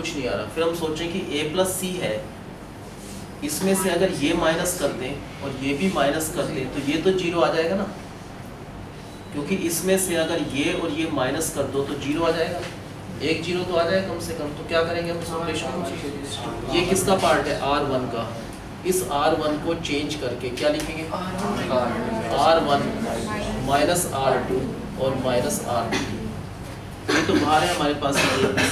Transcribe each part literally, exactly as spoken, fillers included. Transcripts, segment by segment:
कुछ नहीं आ रहा। फिर हम सोचें कि ए प्लस सी है, इसमें से अगर ये माइनस कर दें और ये भी माइनस कर दें तो ये तो जीरो आ जाएगा ना, क्योंकि इसमें से अगर ये और ये माइनस कर दो तो जीरो आ जाएगा, एक जीरो तो आ जाएगा कम से कम। तो क्या करेंगे हम इस ऑपरेशन, ये किसका पार्ट है, आर वन का। इस आर वन को चेंज करके क्या लिखेंगे, R one minus are two और माइनस आर थ्री। ये तो बाहर है हमारे पास,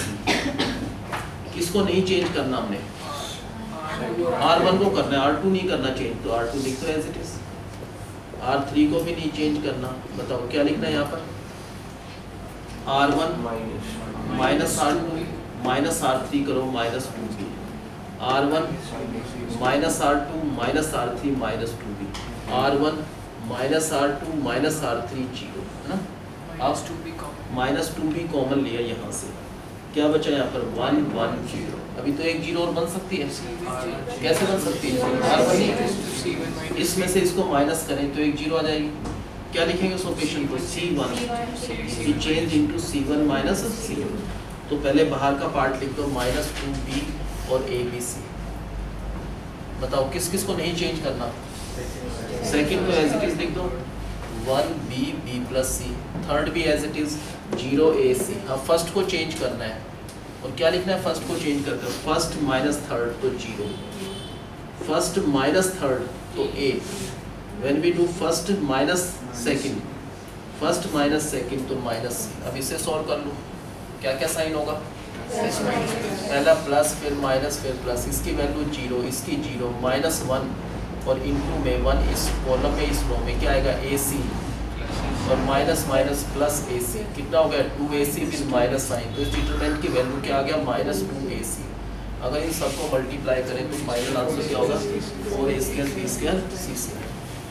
किसको नहीं चेंज करना हमने, आर वन को करना है, आर टू नहीं करना चेंज, तो आर टू लिख दो as it is. R three को भी नहीं चेंज करना, बताओ क्या लिखना है यहाँ पर, R one minus are two minus are three करो minus two B, R one minus are two minus are three minus two B, R one minus are two minus are three zero, है ना। आप minus two भी common लिया यहाँ से, क्या बचा यहाँ पर, वन वन जीरो। अभी तो एक जीरो और बन सकती है, कैसे बन सकती है, इसमें से इसको माइनस करें तो एक जीरो आ जाएगी। क्या लिखेंगे उस ऑपरेशन को, C one change into C one minus C. तो पहले बाहर का पार्ट लिख दो, माइनस टू बी और ए बी सी। बताओ किस किस को नहीं चेंज करना, सेकंड को एज इट इज लिख दो, one B B plus C, third भी as it is zero A C. हाँ फर्स्ट को चेंज करना है, और क्या लिखना है फर्स्ट को चेंज करके, फर्स्ट माइनस थर्ड तो जीरो, फर्स्ट माइनस थर्ड तो A, when we do first minus second, first minus second तो माइनस सी। अब इसे सॉल्व कर लो, क्या क्या साइन होगा, पहला प्लस फिर माइनस फिर प्लस, इसकी वैल्यू जीरो इसकी जीरो, माइनस वन और इनटू में वन, इस कॉलम में इस रो में क्या आएगा ए सी, और minus minus plus A C, कितना हो गया two A C with minus sign. तो इस डिटरमिनेंट की वैल्यू क्या आ गया, माइनस टू ए सी। अगर इन सबको मल्टीप्लाई करें तो फाइनल आंसर क्या होगा, four A square B square C square.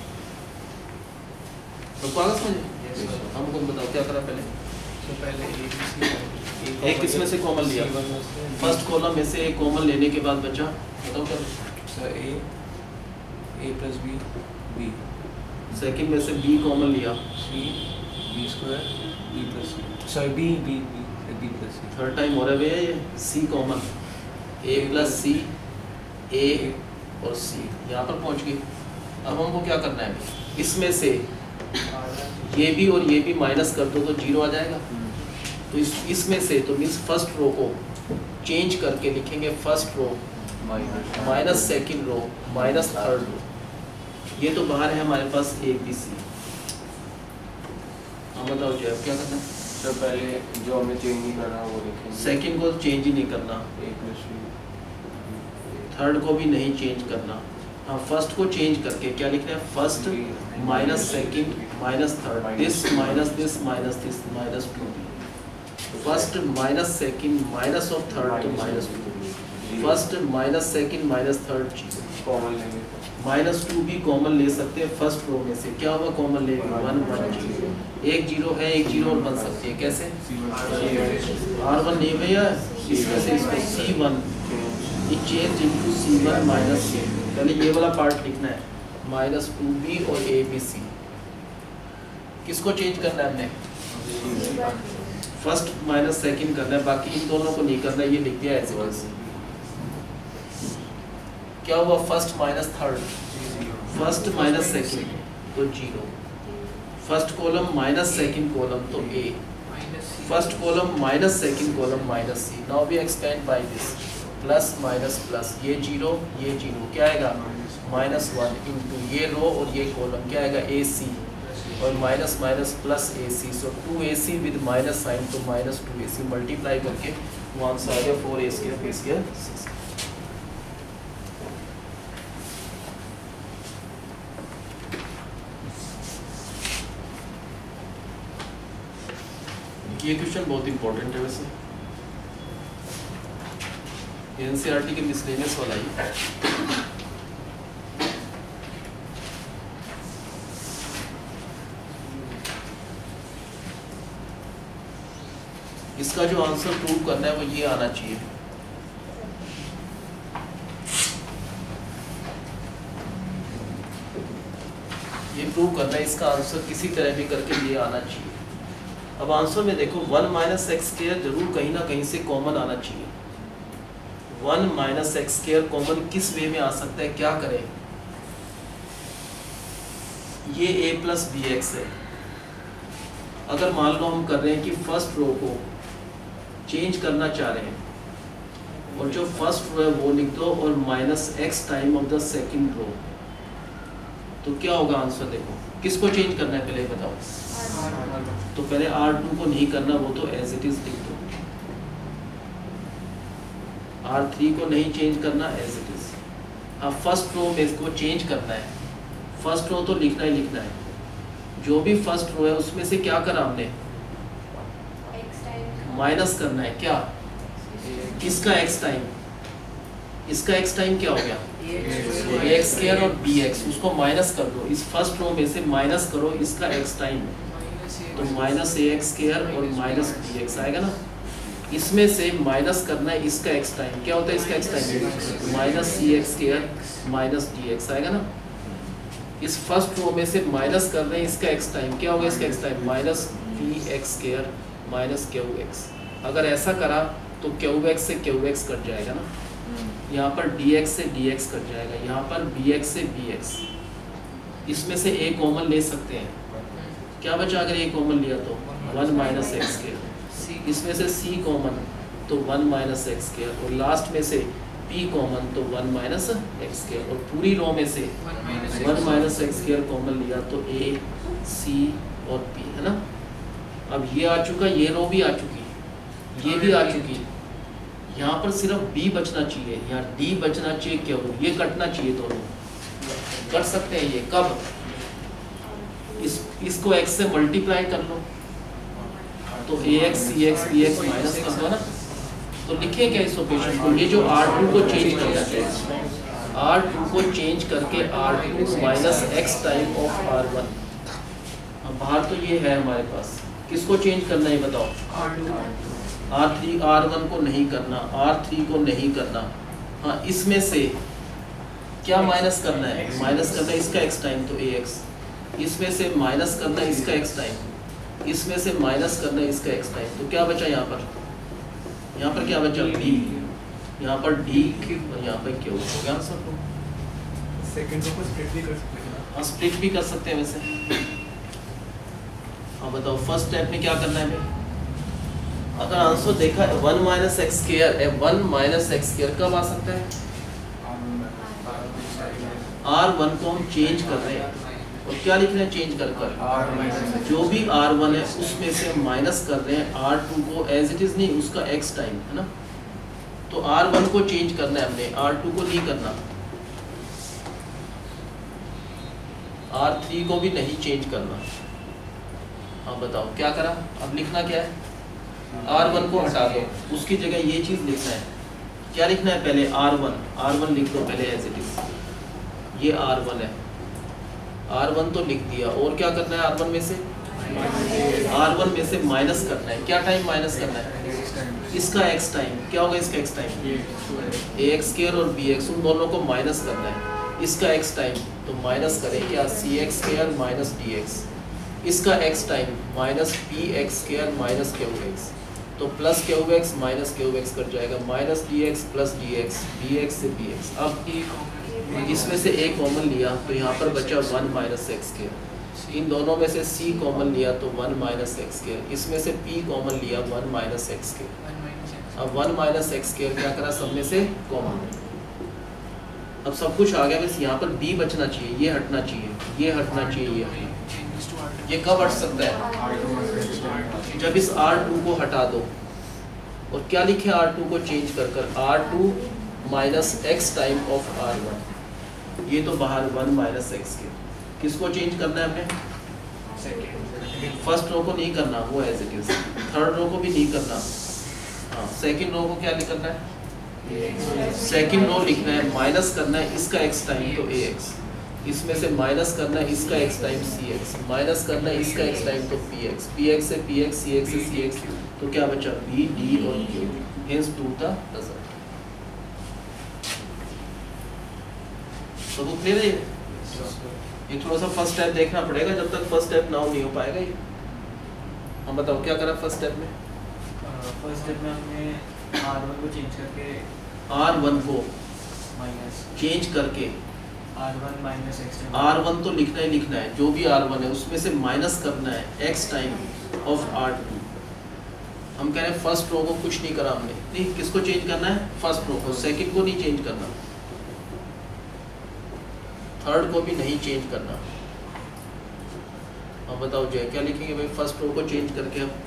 तो क्या समझे, हमको बताओ क्या करा पहले, तो पहले एक किसमें से कॉमन लिया, फर्स्ट कॉलम में से एक कॉमन लेने के बाद बचा, बताओ क्या, sir A A plus B B, second में से बी कॉमन लिया, C B square B plus C, sorry B B B B plus C, third time हो रहा है ये, सी कॉमन, ए प्लस सी ए और सी, यहाँ पर पहुँच गई। अब हमको क्या करना है, इसमें से ये भी और ये भी माइनस कर दो तो जीरो आ जाएगा। तो इस इसमें से तो मीन्स फर्स्ट रो को चेंज करके लिखेंगे, first row minus second row minus third row. ये तो बाहर है हमारे पास ए बी सी। हम बताओ जो क्या करना है, तो पहले जो हमें चेंज नहीं करना वो लिखेंगे, सेकेंड को चेंज ही नहीं करना, ए प्लस थर्ड को भी नहीं चेंज करना। हाँ फर्स्ट को चेंज करके क्या लिखना है, first minus second minus third, this minus this minus this minus two B, first minus second minus of third तो minus two, first minus second minus third zero, common लेंगे, minus two भी common ले सकते हैं first row में से, क्या होगा कॉमन ले, वन वन जीरो, एक जीरो है एक जीरो और बन सकती है, कैसे, आर वन नहीं भैया, इसमें से इसको C one change into C one minus C. पहले ये वाला पार्ट लिखना है, माइनस टू बी और ए बी सी। किसको चेंज करना है हमने, फर्स्ट माइनस सेकंड करना है, बाकी इन दोनों को नहीं करना है, ये लिख दिया एज इट इज। क्या हुआ, first minus third, first minus second तो zero, first column minus second column तो A, first column minus second column minus C. Now we expand by this, plus minus plus, ये zero ये zero, क्या आएगा minus one into ये रो और ये column क्या आएगा ए सी, और minus minus plus A C, so two A C with minus sign तो minus two A C, multiply करके वो आंसर आ गया four A square B square C square. ये क्वेश्चन बहुत इंपॉर्टेंट है वैसे, एनसीईआरटी के मिसलेनियस वाला ही। इसका जो आंसर प्रूव करना है वो ये आना चाहिए, ये प्रूव करना है, इसका आंसर किसी तरह भी करके ये आना चाहिए। अब आंसर में देखो वन माइनस एक्स स्क्वायर जरूर कहीं ना कहीं से कॉमन आना चाहिए, one minus x square common किस वे में आ सकता है, क्या करें? ये ए प्लस बी एक्स है। अगर मान लो हम कर रहे हैं कि फर्स्ट रो को चेंज करना चाह रहे हैं और जो फर्स्ट रो है वो लिख दो और minus X time of the second row, तो क्या होगा आंसर? देखो किसको चेंज करना है पहले बताओ। तो पहले आर टू को नहीं करना, वो तो एज इट इज लिख दो। आर थ्री को नहीं चेंज करना, एज इट इज। अब फर्स्ट रो में इसको चेंज करना है, फर्स्ट रो तो लिखना ही लिखना है। जो भी फर्स्ट रो है उसमें से क्या करा हमने, माइनस करना है। क्या? इसका एक्स टाइम, इसका एक्स टाइम क्या हो गया, ए एक्स स्क्वायर और बी एक्स, उसको माइनस कर दो। इस फर्स्ट रो में से माइनस करो इसका एक्स टाइम, तो माइनस ए एक्स स्क्वायर और माइनस बी एक्स आएगा ना। इसमें से माइनस करना है इसका एक्स टाइम, क्या होता है इसका X time, minus C X square minus D X आएगा ना। इस फर्स्ट रो में से माइनस कर रहे हैं इसका एक्स टाइम, क्या होगा इसका X time, minus B X square minus Q X. अगर ऐसा करा तो क्यू एक्स से क्यू एक्स कट जाएगा ना, यहाँ पर डी एक्स से डी एक्स कट जाएगा, यहाँ पर बी एक्स से बी एक्स। इसमें से ए कॉमन ले सकते हैं, क्या बचा अगर ए कॉमन लिया तो वन माइनस एक्स स्क्वायर। इसमें से सी कॉमन तो वन माइनस एक्स स्क्वायर, और लास्ट में से पी कॉमन तो वन माइनस एक्स स्क्वायर, और पूरी रो में से one minus x square common लिया तो ए सी और पी है ना। अब ये आ चुका, ये रो भी आ चुकी, ये भी आ चुकी, यहाँ पर सिर्फ बी बचना चाहिए, यहाँ डी बचना चाहिए, क्या हो ये कटना चाहिए, दोनों कर सकते हैं। ये कब, इस इसको x से मल्टीप्लाई कर लो तो A X C X B X minus कर दो ना। तो लिखिए क्या इस ऑपरेशन को, ये जो आर टू को चेंज करना है, आर टू को चेंज करके R two minus X time of R one. अब बाहर तो ये है हमारे पास, किसको चेंज करना है बताओ, आर थ्री, आर वन को नहीं करना, आर थ्री को नहीं करना। हाँ, इसमें से क्या माइनस करना है, माइनस करना है इसका एक्स टाइम तो ए एक्स, इसमें से माइनस करना है इसका एक्स टाइम, इसमें से माइनस करना है इसका एक्स टाइम, तो क्या बचा यहाँ पर, यहाँ पर क्या बचा बी, यहाँ पर डी और यहाँ पर क्यू हो गया आंसर। तो सेकंड रो को स्प्लिट भी कर सकते हैं। हाँ, स्प्लिट भी कर सकते हैं वैसे। हाँ बताओ फर्स्ट स्टेप में क्या करना है हमें। अगर आंसर देखा वन माइनस एक्स स्क्वायर है, वन माइनस एक्स स्क्वायर कब आ सकता है, आर वन को हम चेंज कर रहे हैं और क्या लिख रहे हैं चेंज कर कर, जो भी आर वन है उसमें से माइनस कर रहे हैं आर टू को, एज इट इज नहीं उसका एक्स टाइम है ना। तो आर वन को चेंज करना है हमने, आर टू को नहीं करना, आर थ्री को भी नहीं चेंज करना। हाँ बताओ क्या करा, अब लिखना क्या है, आर वन को हटा दो, उसकी जगह ये चीज लिखना है। क्या लिखना है पहले, आर वन, आर वन लिख दो पहले एज इट इज, ये आर वन है, आर वन तो लिख दिया, और क्या करना है आर वन में से, आर वन में से माइनस करना है, क्या टाइम माइनस करना है, इसका एक्स टाइम, क्या होगा इसका X time, A X square और बी एक्स, उन दोनों को माइनस करना है, इसका एक्स टाइम तो माइनस करें क्या, C X square minus D X, इसका X time minus P X square minus Q X, तो plus Q X minus Q X कर जाएगा, minus D X plus D X, D X से B X. अब इसमें से ए common लिया तो यहाँ पर बचा वन माइनस एक्स स्क्वायर, इन दोनों में से सी कॉमन लिया तो वन माइनस एक्स स्क्वायर, इसमें से पी कॉमन लिया वन माइनस एक्स स्क्वायर। अब वन माइनस एक्स स्क्वायर क्या करा, सब में से कॉमन, अब सब कुछ आ गया, बस यहाँ पर बी बचना चाहिए, ये हटना चाहिए, ये हटना चाहिए, ये हटना। ये कब हट सकता है, जब इस आर टू को हटा दो और क्या लिखे आर टू को चेंज कर कर R two minus X time of R one, ये तो बाहर वन माइनस एक्स के, किसको चेंज करना है हमें, फर्स्ट रो को नहीं करना, वो as it is, third row को भी नहीं करना। हाँ, सेकंड रो को क्या लिखना है, सेकंड रो लिखना है, माइनस करना है इसका एक्स टाइम तो ए एक्स, इसमें से माइनस करना है इसका X time C X, minus करना है इसका एक्स टाइम तो पी एक्स, पी एक्स से पी एक्स, सी एक्स से सी एक्स, तो क्या बचा बी डी और Q, hence to the result. तो वो क्लियर है, ये थोड़ा सा फर्स्ट स्टेप देखना पड़ेगा, जब तक फर्स्ट स्टेप ना नहीं हो पाएगा ये। हम बताओ क्या करा फर्स्ट स्टेप में, फर्स्ट स्टेप में हमने आर वन को चेंज करके आर वन को माइनस चेंज करके R one minus X R one तो लिखना ही लिखना है, जो भी आर वन है उसमें से माइनस करना है x time of R two. हम कह रहे हैं फर्स्ट रो को कुछ नहीं करा हमने, नहीं किसको चेंज करना है, फर्स्ट रो को, सेकंड को नहीं चेंज करना, थर्ड को भी नहीं चेंज करना। अब बताओ जय क्या लिखेंगे भाई फर्स्ट रो को चेंज करके? अब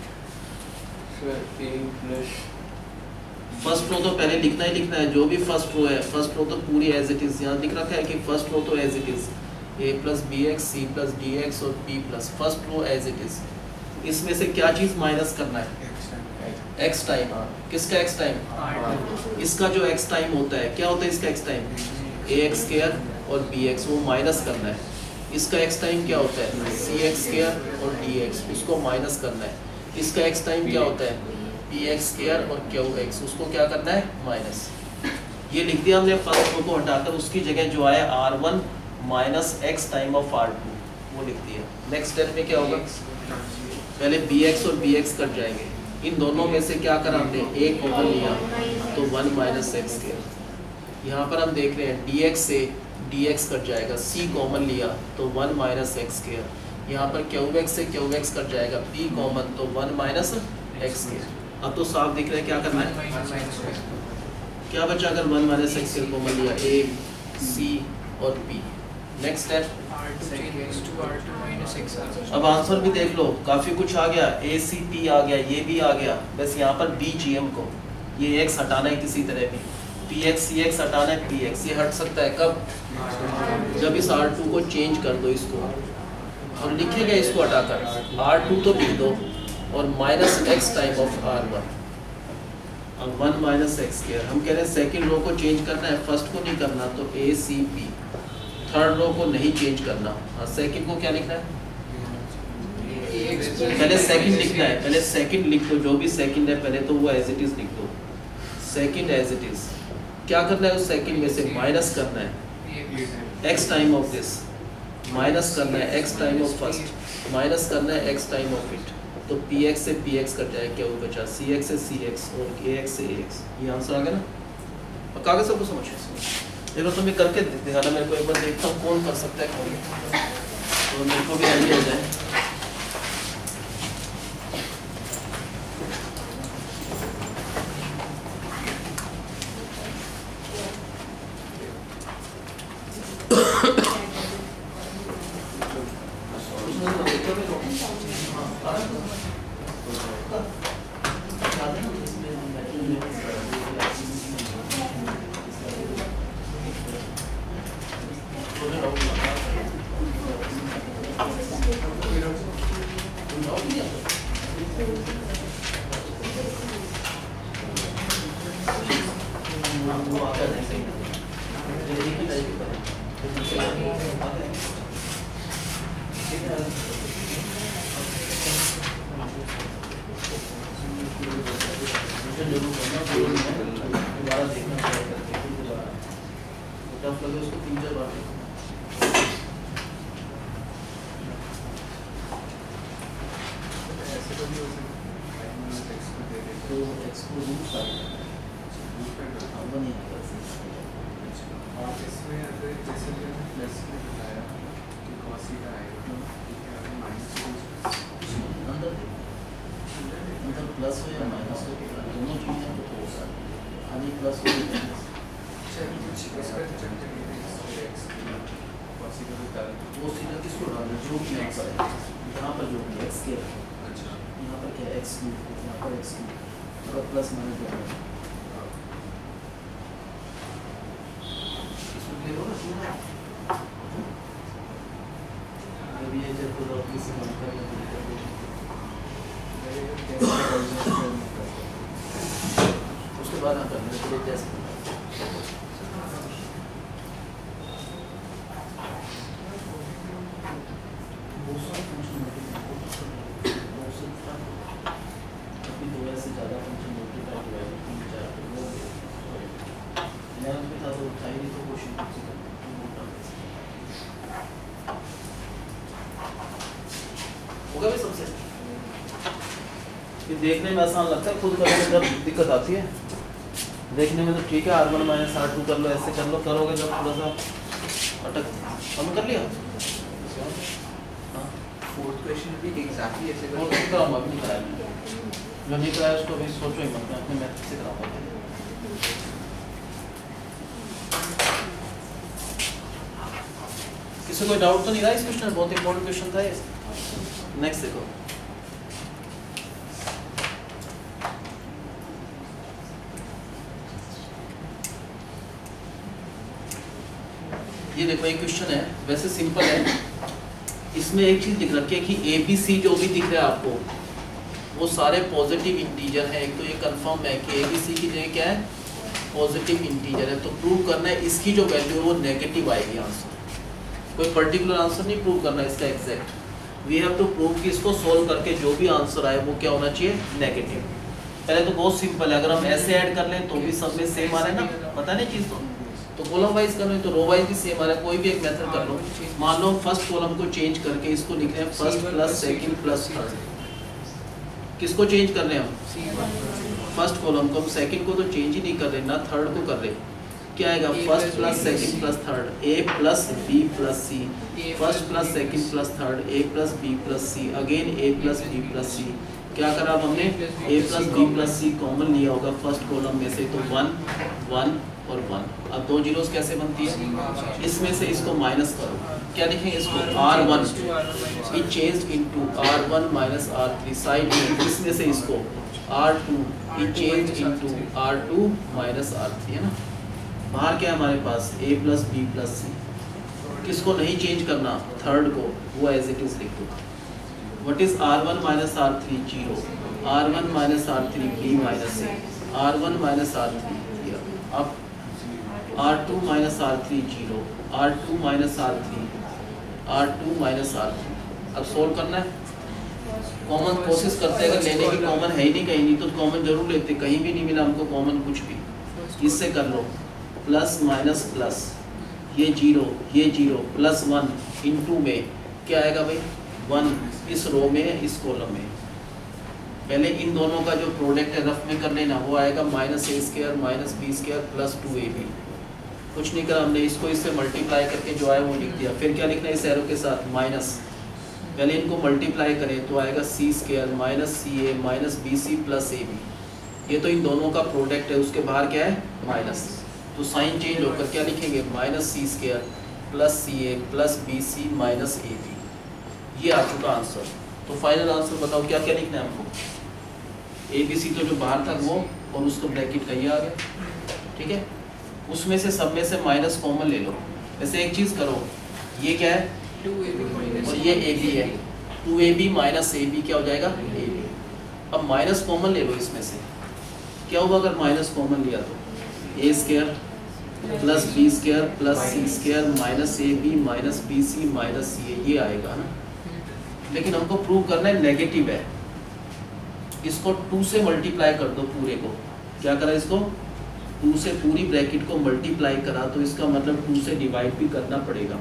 sir A plus first row तो पहले लिखना ही लिखना है, जो भी फर्स्ट रो है फर्स्ट रो तो पूरी एज इट इज, यहाँ लिख रखा है कि फर्स्ट रो तो as it is A plus B X C plus D X और P plus, first row as it is. इसमें से क्या चीज माइनस करना है, एक्स टाइम। किसका एक्स टाइम? इसका जो एक्स टाइम होता है, क्या होता है इसका X time? A X square और बी एक्स, वो माइनस करना है। इसका एक्स टाइम क्या होता है? सी एक्स स्क्वायर और डी एक्स, उसको माइनस करना है। इसका एक्स टाइम क्या होता है? पी एक्स स्क्वायर और क्यू एक्स, उसको क्या करना है? माइनस। ये लिख दिया हमने फर्स्ट रो को हटाकर, उसकी जगह जो आया R one minus X time of R two, वो लिख दिया। नेक्स्ट स्टेप में क्या होगा? पहले बी एक्स और बी एक्स कट जाएंगे, इन दोनों में से क्या करा हमने? एक कॉमन लिया तो वन माइनस एक्स स्क्वायर। यहाँ पर हम देख रहे हैं डी एक्स से डी एक्स कट जाएगा, सी कॉमन लिया तो वन माइनस एक्स स्क्वायर। यहाँ पर क्यू एक्स से क्यू एक्स कट जाएगा, पी कॉमन तो वन माइनस एक्स स्क्वायर। अब तो साफ दिख रहा है क्या करना है, क्या बचा? अगर one minus x square common लिया, ए सी और पी। नेक्स्ट स्टेप, अब आंसर भी देख लो, काफी कुछ आ गया, ए सी पी आ गया, ये भी आ गया। बस यहाँ पर बी जी एम को, ये एक्स हटाना है किसी तरह भी, पी एक्स सी एक्स हटाना है, पी एक्स ये हट सकता है कब? जब इस आर टू को चेंज कर दो इसको, और लिखेगा इसको हटाकर आर टू तो लिख दो और minus X time of R one. अब वन माइनस एक्स स्क्वायर, हम कह रहे हैं सेकंड रो को चेंज करना है, फर्स्ट को नहीं करना, तो ए सी पी। थर्ड रो को नहीं चेंज करना, हाँ सेकंड को क्या लिखना है? पहले सेकंड लिखना है, पहले सेकंड लिख दो, जो भी सेकंड है पहले तो वो एज इट इज लिख दो, सेकंड एज इट इज। क्या करना है उस सेकंड में से? माइनस करना है X time of this, minus करना है X time of first, minus करना है एक्स टाइम ऑफ इट, तो पी एक्स से पी एक्स कट जाए, क्या वो बचा? सी एक्स से सी एक्स और ए एक्स से ए एक्स। ये आंसर आ गया ना? और कागज सबको समझ देखो, तो मैं करके दिखाना, मेरे को एक बार देखता हूँ कौन कर सकता है कौन, तो मेरे को भी आइडिया हो जाए। प्लस हो या माइनस हो, दोनों चीज़ें तो हो सकती है, आधी प्लस हो वो सीधा किसको डालना, जो भी यहाँ पर है, यहाँ पर जो भी एक्स के, यहाँ पर क्या एक्स क्यूब, यहाँ पर एक्स क्यूब, और प्लस माइनस जो है इसमें क्लियर होगा। अभी ये जब पूरा अपनी से काम कर उसके बाद हम करने के लिए टेस्ट होगा भी सबसे देखने में आसान लगता है, खुद करने में जब दिक्कत आती है देखने में तो ठीक है, R one minus are two कर लो, ऐसे कर लो, करोगे जब थोड़ा सा अटक हम कर लिया। फोर्थ क्वेश्चन भी एग्जैक्टली ऐसे और कर नहीं कराऊंगा, अभी नहीं कराया, जो नहीं कराया उसको अभी सोचो ही मत, मैं अपने मैथ से कराऊंगा। किसी कोई डाउट तो नहीं रहा इस क्वेश्चन में? बहुत इंपॉर्टेंट क्वेश्चन था ये। नेक्स्ट देखो, ये देखो एक क्वेश्चन है, वैसे सिंपल है, इसमें एक चीज लिख रखी है कि ए बी सी जो भी दिख रहा है आपको वो सारे पॉजिटिव इंटीजर हैं। एक तो ये कंफर्म है कि ए बी सी की जगह क्या है, पॉजिटिव इंटीजर है। तो प्रूव करना है इसकी जो वैल्यू है वो नेगेटिव आएगी आंसर। कोई पर्टिकुलर आंसर नहीं प्रूव करना है इसका exact, we have to prove कि इसको सोल्व करके जो भी आंसर आए वो क्या होना चाहिए, नेगेटिव। पहले तो बहुत सिंपल है, अगर हम ऐसे ऐड कर लें तो भी सब में सेम आ रहा है ना, पता नहीं चीज़ तो तो कॉलम वाइज कर लो तो रो वाइज भी सेम आ रहा है। कोई भी एक मेथड कर लो, मान लो फर्स्ट कॉलम को चेंज करके इसको लिख रहे हैं first plus second plus third. किसको चेंज कर रहे हैं हम? फर्स्ट कॉलम को। हम सेकंड को तो चेंज ही नहीं कर रहे ना, थर्ड को कर रहे। क्या आएगा? First plus second plus third, A plus B plus C. First plus second plus third, A plus B plus C, again A plus B plus सी। क्या करा अब हमने? ए प्लस बी प्लस सी कॉमन लिया होगा फर्स्ट कॉलम में से, तो one one और वन। अब दो जीरोस कैसे बनती है? इसमें से इसको माइनस करो, क्या लिखेंगे इसको? Are one it change into are one minus are three. Side में इसमें से इसको are two it change into are two minus are three, है ना। बाहर क्या है हमारे पास? ए प्लस बी प्लस सी। किसको नहीं चेंज करना? थर्ड को, वो एज इट इज लिख दो। What is are one minus are three? Zero. Are one minus are three B minus A, R one minus are three. अब are two minus are three zero, are two minus are three, R two minus are three. अब solve करना है, common कोशिश करते हैं, अगर लेने की कॉमन है ही नहीं कहीं, नहीं तो कॉमन जरूर लेते, कहीं भी नहीं मिला हमको कॉमन कुछ भी। इससे कर लो प्लस माइनस प्लस, ये जीरो ये जीरो, प्लस वन इंटू में क्या आएगा भाई? वन इस रो में इस कॉलम में। पहले इन दोनों का जो प्रोडक्ट है रफ में कर लेना, वो आएगा minus A square minus B square plus two A B. कुछ नहीं करा हमने, इसको इससे मल्टीप्लाई करके जो आया वो लिख दिया। फिर क्या लिखना है इस एरो के साथ? माइनस। पहले इनको मल्टीप्लाई करें तो आएगा C square minus C A minus B C plus A B. ये तो इन दोनों का प्रोडक्ट है, उसके बाहर क्या है? माइनस। तो साइन चेंज होकर क्या लिखेंगे? Minus C square plus C A plus B C minus A B. ये आ चुका आंसर। तो फाइनल आंसर बताओ क्या क्या लिखना है हमको? ए बी सी तो जो बाहर था वो, और उसको ब्रैकेट का ये आ गया, ठीक है। उसमें से सब में से माइनस कॉमन ले लो। वैसे एक चीज़ करो, ये क्या है? टू ए बी माइनस और ये ए बी है, two A B minus A B क्या हो जाएगा? A B. अब माइनस कॉमन ले लो इसमें से, क्या होगा अगर माइनस कॉमन लिया तो? A square plus B square plus C square minus A B minus B C minus C A, ये आएगा ना। लेकिन हमको प्रूव करना है नेगेटिव है, इसको टू से मल्टीप्लाई कर दो पूरे को। क्या करा इसको? टू से पूरी ब्रैकेट को मल्टीप्लाई करा, तो इसका मतलब टू से डिवाइड भी करना पड़ेगा।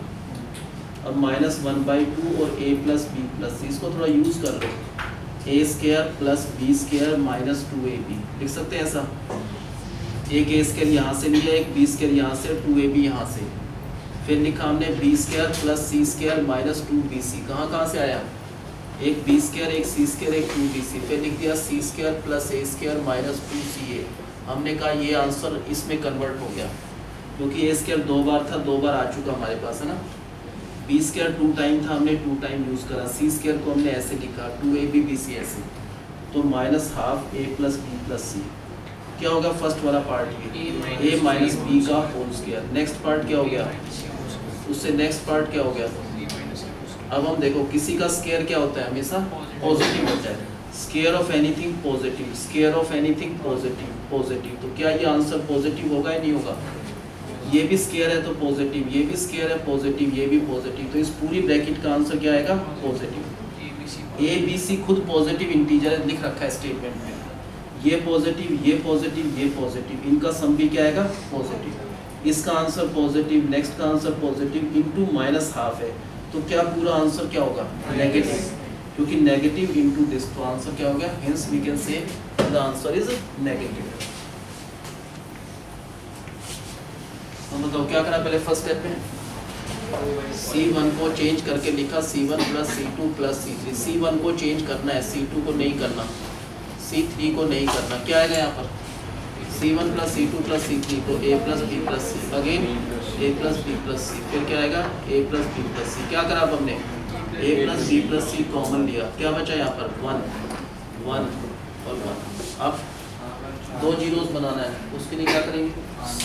अब माइनस वन बाई टू और A plus B plus C, इसको थोड़ा यूज़ कर लो। A square plus B square minus two A B लिख सकते हैं ऐसा। एक ए स्क्वायर यहाँ से लिया, एक बी स्क्वायर यहाँ से, टू ए बी यहाँ से। फिर लिखा हमने B square plus C square minus two B C. कहाँ कहाँ से आया? एक बी स्क्वायर एक सी स्क्वायर एक टू बी सी। फिर लिख दिया C square plus A square minus two C A. हमने कहा ये आंसर इसमें कन्वर्ट हो गया, क्योंकि ए स्क्वायर दो बार था, दो बार आ चुका हमारे पास, है ना। बी स्क्वायर टू टाइम था, हमने टू टाइम यूज़ करा। सी स्क्वायर को हमने ऐसे लिखा, two A B B C ऐसे, तो minus half A plus B plus सी। क्या होगा फर्स्ट वाला पार्ट? ये ए माइनस बी का होल स्क्वायर। नेक्स्ट पार्ट क्या हो गया? उससे नेक्स्ट पार्ट क्या हो गया? अब हम देखो, किसी का स्क्वायर क्या होता है? हमेशा पॉजिटिव होता है। Square of anything positive, square of anything positive positive. तो क्या ये आंसर पॉजिटिव होगा या नहीं होगा? ये भी स्क्वायर है तो पॉजिटिव, ये भी स्क्वायर है पॉजिटिव, ये भी पॉजिटिव। तो इस पूरी ब्रैकेट का आंसर क्या आएगा? पॉजिटिव। ए बी सी खुद पॉजिटिव इंटीजर लिख रखा है स्टेटमेंट में। ये पॉजिटिव ये पॉजिटिव ये पॉजिटिव, इनका सम भी क्या आएगा? पॉजिटिव। इसका आंसर पॉजिटिव, नेक्स्ट का answer positive into minus half है, तो क्या पूरा आंसर क्या होगा? नेगेटिव, क्योंकि नेगेटिव इनटू दिस, तो आंसर क्या हो गया? Hence we can say the answer is negative. हम बताओ क्या करा पहले फर्स्ट स्टेप में सी वन को चेंज करके लिखा C one plus C two plus C three. C one को चेंज करना है, सी टू को नहीं करना, सी थ्री को नहीं करना। क्या आएगा यहाँ पर C one plus C two plus C three, तो A plus B plus C, again A plus B plus C, फिर क्या आएगा ए प्लस बी प्लस सी। क्या करा अब हमने ए प्लस बी प्लस सी कॉमन लिया, क्या बचा यहाँ पर वन वन और वन। अब दो जीरोस बनाना है, उसके लिए क्या करेंगे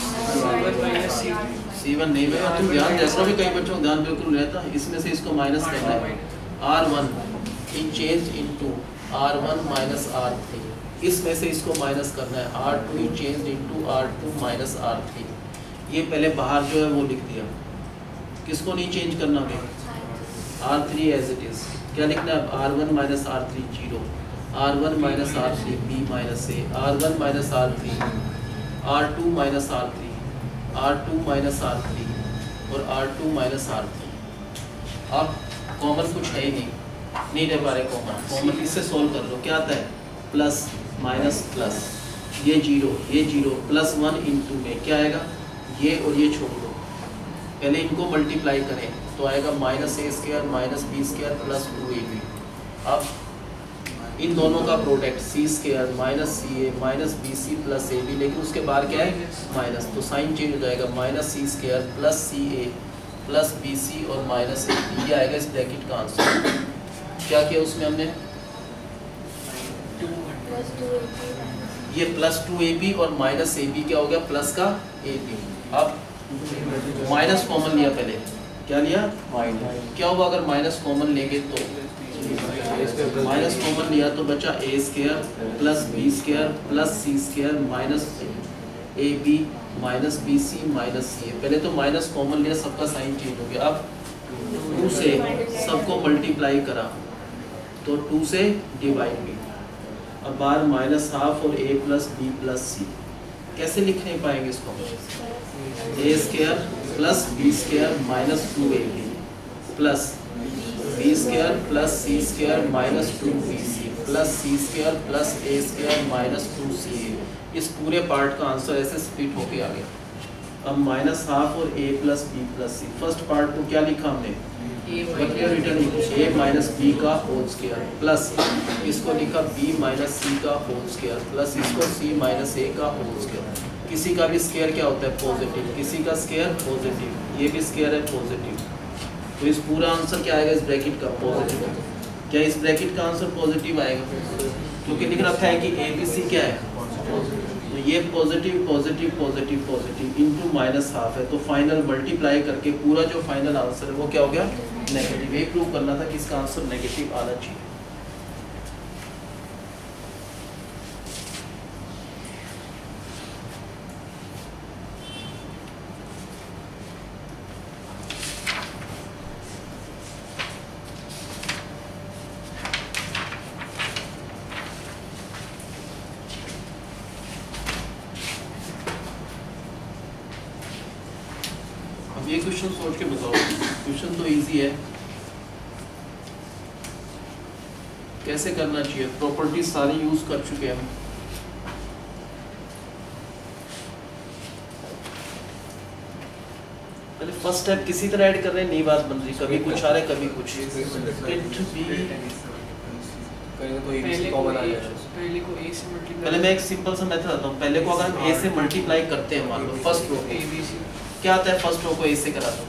सी वन नहीं भैया तुम ध्यान, जैसा भी कई बच्चों ध्यान बिल्कुल रहता, इसमें से इसको माइनस करना है आर वन इन change into are one minus are three, इसमें से इसको माइनस करना है आर टू इन change into are two minus are three. ये पहले बाहर जो है वो लिख दिया, किसको नहीं चेंज करना है R three as it is. क्या लिखना है R one minus are three zero, are one minus are three B minus A, R one minus are three R two minus are three, R two minus are three और are two minus are three. अब common कुछ है ही नहीं, नहीं रह पा रहे common, common इससे सोल्व कर लो। क्या आता है प्लस माइनस प्लस, ये जीरो ये जीरो, प्लस वन इंटू में क्या आएगा ये और ये छोड़ दो, पहले इनको मल्टीप्लाई करें तो आएगा minus A square minus B square plus two A B. अब इन दोनों का product C square minus C A minus B C plus A B, लेकिन उसके बाद क्या है माइनस, तो साइन चेंज हो जाएगा minus C square plus C A plus B C और माइनस ए बी। ये आएगा इस ब्रैकेट का आंसर। क्या किया उसमें हमने ये प्लस टू ए बी और माइनस ए बी क्या हो गया प्लस का ए बी। अब माइनस कॉमन लिया, पहले क्या लिया माइनस, क्या हुआ अगर माइनस कॉमन लेंगे तो माइनस कॉमन लिया तो बचा A square plus B square plus C square minus A B minus B C minus C A. पहले तो माइनस कॉमन लिया, सबका साइन चेंज हो गया। अब टू से सबको मल्टीप्लाई करा तो टू से डिवाइड भी, अब बार माइनस हाफ और A plus B plus C. कैसे लिखने पाएंगे इसको A square plus B square minus two A B plus B square plus C square minus two B C plus C square plus A square minus two C A. इस पूरे part का answer ऐसे split होके आ गया। अब minus half और A plus B plus C, first part को क्या लिखा हमने ए माइनस बी का होल स्क्वायर प्लस इसको लिखा बी माइनस सी का होल स्क्वायर प्लस इसको सी माइनस ए का होल स्क्वायर। किसी का भी स्क्वायर क्या होता है पॉजिटिव, किसी का स्क्वायर पॉजिटिव, ये भी स्क्वायर है पॉजिटिव, तो इस पूरा आंसर क्या आएगा इस ब्रैकेट का पॉजिटिव। क्या इस ब्रैकेट का आंसर पॉजिटिव आएगा क्योंकि लिख रखा है कि ए बी सी क्या है, तो ये positive positive positive positive into minus half है, तो फाइनल मल्टीप्लाई करके पूरा जो फाइनल आंसर है वो क्या हो गया नेगेटिव। ये प्रूव करना था कि इसका आंसर नेगेटिव आना चाहिए। ये क्वेश्चन सोच के बताओ, क्वेश्चन तो इजी है, कैसे करना चाहिए, प्रॉपर्टी सारी यूज कर चुके हैं हम। पहले फर्स्ट स्टेप किसी तरह ऐड कर रहे हैं, नई बात बन रही, कभी कुछ आ रहा है कभी कुछ। पहले मैं एक सिंपल सा मेथड आता हूँ, पहले को अगर हम ए से मल्टीप्लाई करते हैं, मान लो फर्स्ट रो क्या आता है, फर्स्ट रो को ए से करा दो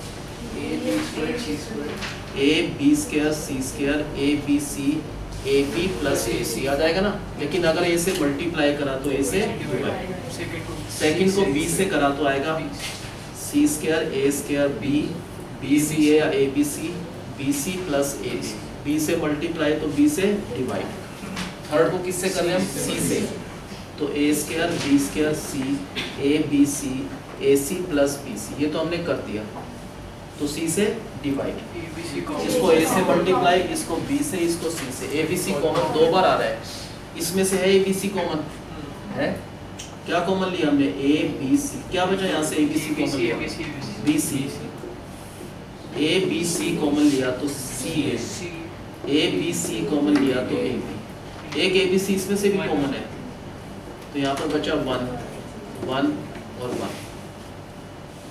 A B square C square A B C A B plus A C आ जाएगा ना। लेकिन अगर ए से मल्टीप्लाई करा तो ए से, सेकंड को बी से करा तो आएगा C square A square B B C A A B C B C plus A B, B से मल्टीप्लाई तो बी से डिवाइड। थर्ड को किससे कर रहे हैं हम सी से, तो A square B square C A B C A C plus B C, ये तो हमने कर दिया, तो सी से डिवाइड, इसको ए से मल्टीप्लाई, इसको बी से, इसको सी से। ए बी सी कॉमन दो बार आ रहा है, इसमें से है ए बी सी कॉमन है, क्या कॉमन लिया हमने ए बी सी, क्या बचा यहाँ से ए बी सी कॉमन लिया B C, A B C common लिया तो C A, A B C common लिया तो ए बी, एक ए बी सी इसमें से भी कॉमन है, तो यहाँ पर बचा वन वन और वन।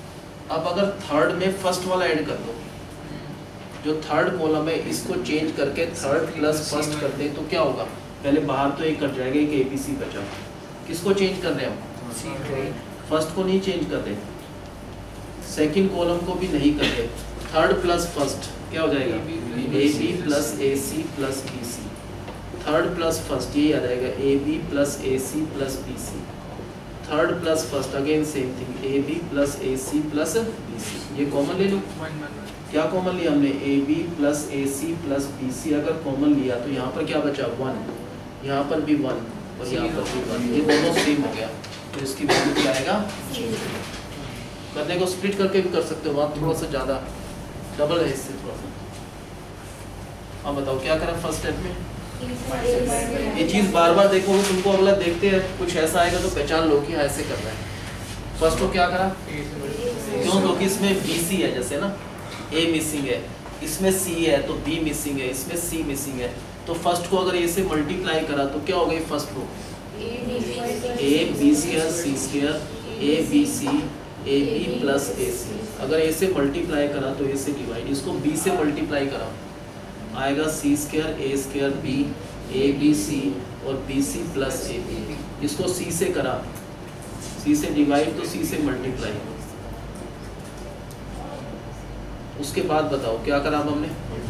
अब अगर थर्ड में फर्स्ट वाला ऐड कर दो, जो थर्ड कॉलम है इसको चेंज करके थर्ड प्लस फर्स्ट कर दे तो क्या होगा? पहले बाहर तो एक कट जाएगा, एक ए बी सी बचा। किसको चेंज कर रहे हैं हम? फर्स्ट को नहीं चेंज कर रहे, सेकंड कॉलम को भी नहीं कर रहे, थर्ड प्लस फर्स्ट क्या हो जाएगा? A B plus A C plus B C. Third plus first ये आ जाएगा A B plus A C plus B C. Third plus first again same thing, A B plus A C plus B C. ये common ले लो। क्या common लिया हमने? A B plus A C plus B C. अगर common लिया तो यहाँ पर क्या बचा? वन। यहाँ पर भी वन और यहाँ पर भी वन, ये दोनों सेम हो गया तो इसकी वैल्यू क्या आएगा? करने को स्प्लिट करके भी कर सकते हो, वहाँ थोड़ा सा ज़्यादा डबल है इससे थोड़ा सा। अब बताओ क्या करा फर्स्ट स्टेप में? ये चीज़ बार बार देखोगे तुमको अगला देखते हैं कुछ ऐसा आएगा तो पहचान लो कि ऐसे करना है। फर्स्ट को क्या करा? क्यों? क्योंकि इसमें बी सी है, जैसे ना ए मिसिंग है, इसमें सी है तो बी मिसिंग है, इसमें सी मिसिंग है, तो फर्स्ट को अगर ए से मल्टीप्लाई करा तो क्या हो गई? First row A B square C square A B C A B plus A C. अगर ए से मल्टीप्लाई करा तो ए से डिवाइड, इसको बी से मल्टीप्लाई करा आएगा C square A square B A B C और B C plus A B. इसको सी से करा, सी से डिवाइड तो सी से मल्टीप्लाई। उसके बाद बताओ क्या करा अब हमने?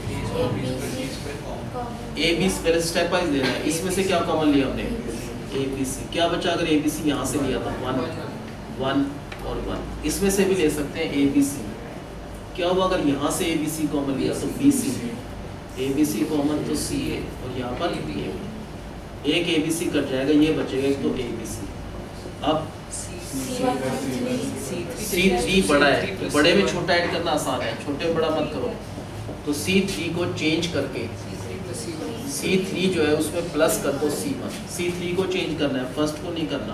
ए बी पहले स्टेप वाइज लेना है। इसमें से क्या कॉमन लिया हमने? A B C. क्या बचा अगर ए बी सी यहाँ से लिया था? वन वन और वन। इसमें से भी ले सकते हैं ए बी सी। क्या हुआ अगर यहाँ से ए बी सी कॉमन लिया तो B C, A B C common तो सी ए और यहाँ पर ए। एक ए बी सी कट जाएगा, ये बचेगा एक तो ए बी सी। अब सी थ्री बड़ा है तो बड़े में छोटा ऐड करना आसान है, छोटे में बड़ा मत करो। तो सी थ्री को चेंज करके सी थ्री जो है उसमें प्लस कर दो सी वन। सी थ्री को चेंज करना है, फर्स्ट को नहीं करना,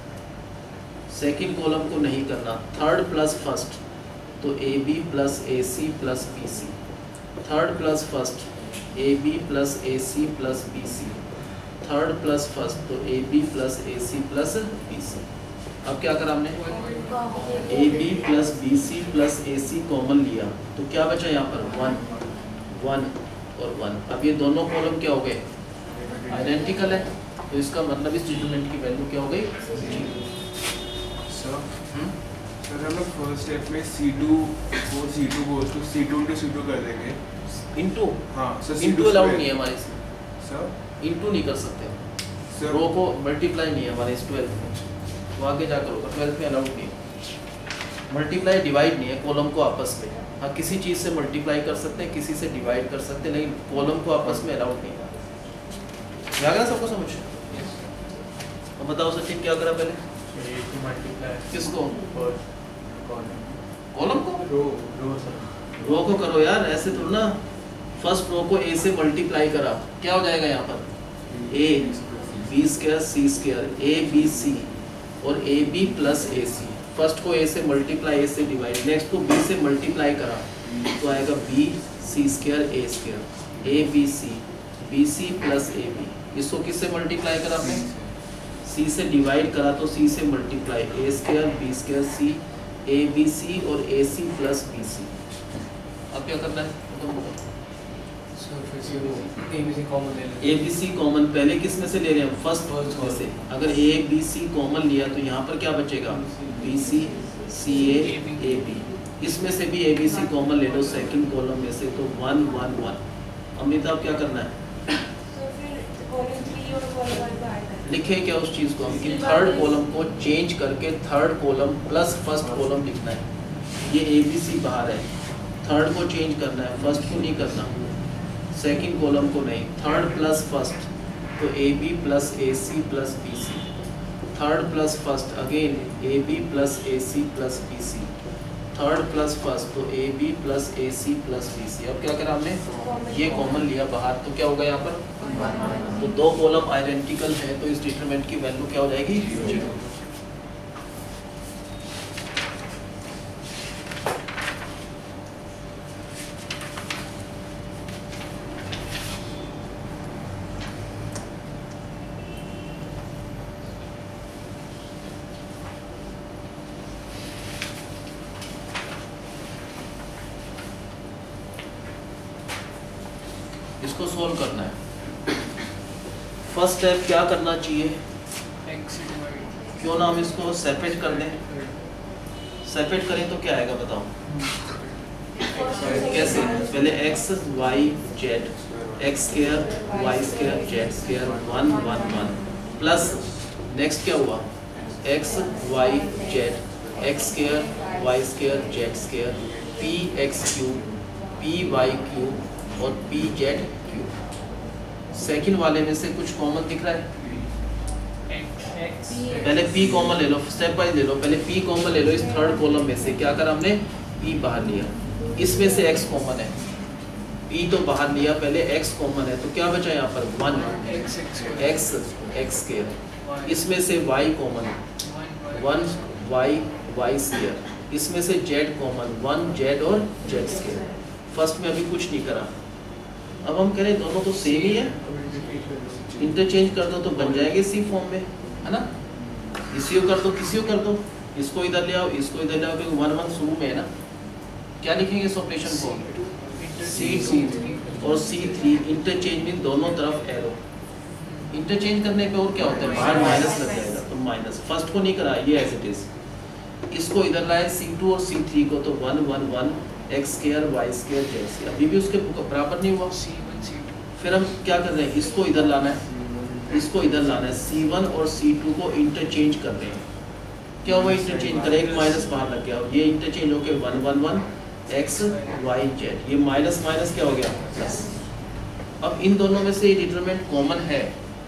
सेकंड कॉलम को नहीं करना। थर्ड प्लस फर्स्ट तो A B plus A C plus B C. Third plus first A B plus A C plus B C. Third plus first तो A B plus A C plus B C. अब क्या करा हमने? A B plus B C plus A C common लिया तो क्या बचा यहाँ पर? वन वन और वन। अब ये दोनों कॉलम क्या हो गए? आइडेंटिकल है, तो इसका मतलब इस डिटरमिनेंट की वैल्यू क्या हो गई? सर सर हम लोग फर्स्ट स्टेप में सी टू को C two goes to C two into C two कर देंगे। इनटू? हाँ सर, इनटू अलाउड नहीं है हमारे इसमें सर। इनटू नहीं कर सकते सर रो को मल्टीप्लाई नहीं है हमारे इस ट्वेल्थ में, तो आगे जाकर होगा। ट्वेल्थ में अलाउड नहीं है मल्टीप्लाई, डिवाइड नहीं है कॉलम को आपस में। हाँ किसी चीज़ से मल्टीप्लाई कर सकते हैं, किसी से डिवाइड कर सकते हैं, लेकिन कॉलम को आपस में अलाउड नहीं है। याद है सबको समझ? तो बताओ सचिन क्या करा पहले? किसको? कॉलम को? रो रो सर, रो को करो यार, ऐसे तो ना। फर्स्ट रो को ए से मल्टीप्लाई करा, क्या हो जाएगा यहाँ पर? A B square C square A B C और A B plus A C. First को ए से मल्टीप्लाई, ए से डिवाइड। नेक्स्ट को बी से मल्टीप्लाई करा तो आएगा B C square A square A B C B C plus A B. इसको किससे मल्टीप्लाई करा आपने? सी से डिवाइड करा तो सी से multiply, A square B square C A B C और A C plus B C. अब क्या करना है? सर फिर से वो ए बी सी कॉमन ले लें। ए बी सी कॉमन पहले किस में से ले रहे हैं? फर्स्ट में से। अगर ए बी सी कॉमन लिया तो यहाँ पर क्या बचेगा? B C C A A B. इसमें से भी ए बी सी कॉमन ले लो सेकंड कॉलम में से, तो वन वन वन। अमिताभ क्या करना है? लिखे क्या उस चीज़ को हम कि थर्ड कॉलम को चेंज करके third column plus first column लिखना है। ये ए बी सी बाहर है, थर्ड को चेंज करना है, फर्स्ट को नहीं करना, सेकंड कॉलम को नहीं। थर्ड प्लस फर्स्ट तो A B plus A C plus B C. Third plus first again A B plus A C plus B C. Third plus first तो A B plus A C plus B C. अब क्या करा हमने? ये common लिया बाहर तो क्या होगा यहाँ पर? तो दो कॉलम आइडेंटिकल है तो इस डिटरमिनेंट की वैल्यू क्या हो जाएगी? जीरो। इसको सोल्व करना है। फर्स्ट स्टेप क्या करना चाहिए, क्यों ना हम इसको सेपरेट कर दें। सेपरेट करें तो क्या आएगा बताओ, कैसे? पहले x Y Z, x square Y square Z square one one one plus next क्या हुआ, X Y Z x square Y square Z square P x cube P Y cube और पी जेड क्यूब। सेकंड वाले में से कुछ common दिख रहा है? पहले p कॉमन ले लो, स्टेप वाइज ले लो। पहले p कॉमन ले लो इस थर्ड कॉलम में से। क्या करा हमने, p बाहर लिया, इसमें से x कॉमन है, p तो बाहर लिया, पहले x कॉमन है तो क्या बचा यहाँ पर वन x x स्क्वायर, इसमें से y common one y y square, इसमें से z कॉमन वन z और z स्क्वायर। फर्स्ट में अभी कुछ नहीं करा। अब हम कह रहे दोनों तो सेम ही है, इंटरचेंज कर दो तो बन जाएंगे इसी फॉर्म में, है ना। इसी को कर दो, किसी को कर दो, इसको इधर ले आओ, इसको इधर ले आओ, क्योंकि वन वन शुरू में है ना। क्या लिखेंगे इस ऑपरेशन को, सी टू और सी थ्री इंटरचेंज में दोनों तरफ एरो। इंटरचेंज करने पे और क्या होता है, बाहर माइनस लग जाएगा तो माइनस। फर्स्ट को नहीं करा, ये एज इट इज। इसको इधर लाए सी टू और सी थ्री को, तो one one one x square Y square Z square, अभी भी उसके बराबर नहीं हुआ। फिर हम क्या कर रहे हैं, इसको इधर लाना है, इसको इधर लाना है, सी वन और सी टू को इंटरचेंज कर रहे हैं। क्या हुआ, इंटरचेंज करें, एक माइनस बाहर लग गया, ये इंटरचेंज होके one one one x Y z, ये माइनस माइनस क्या हो गया प्लस। अब इन दोनों में से डिटरमिनेंट कॉमन है,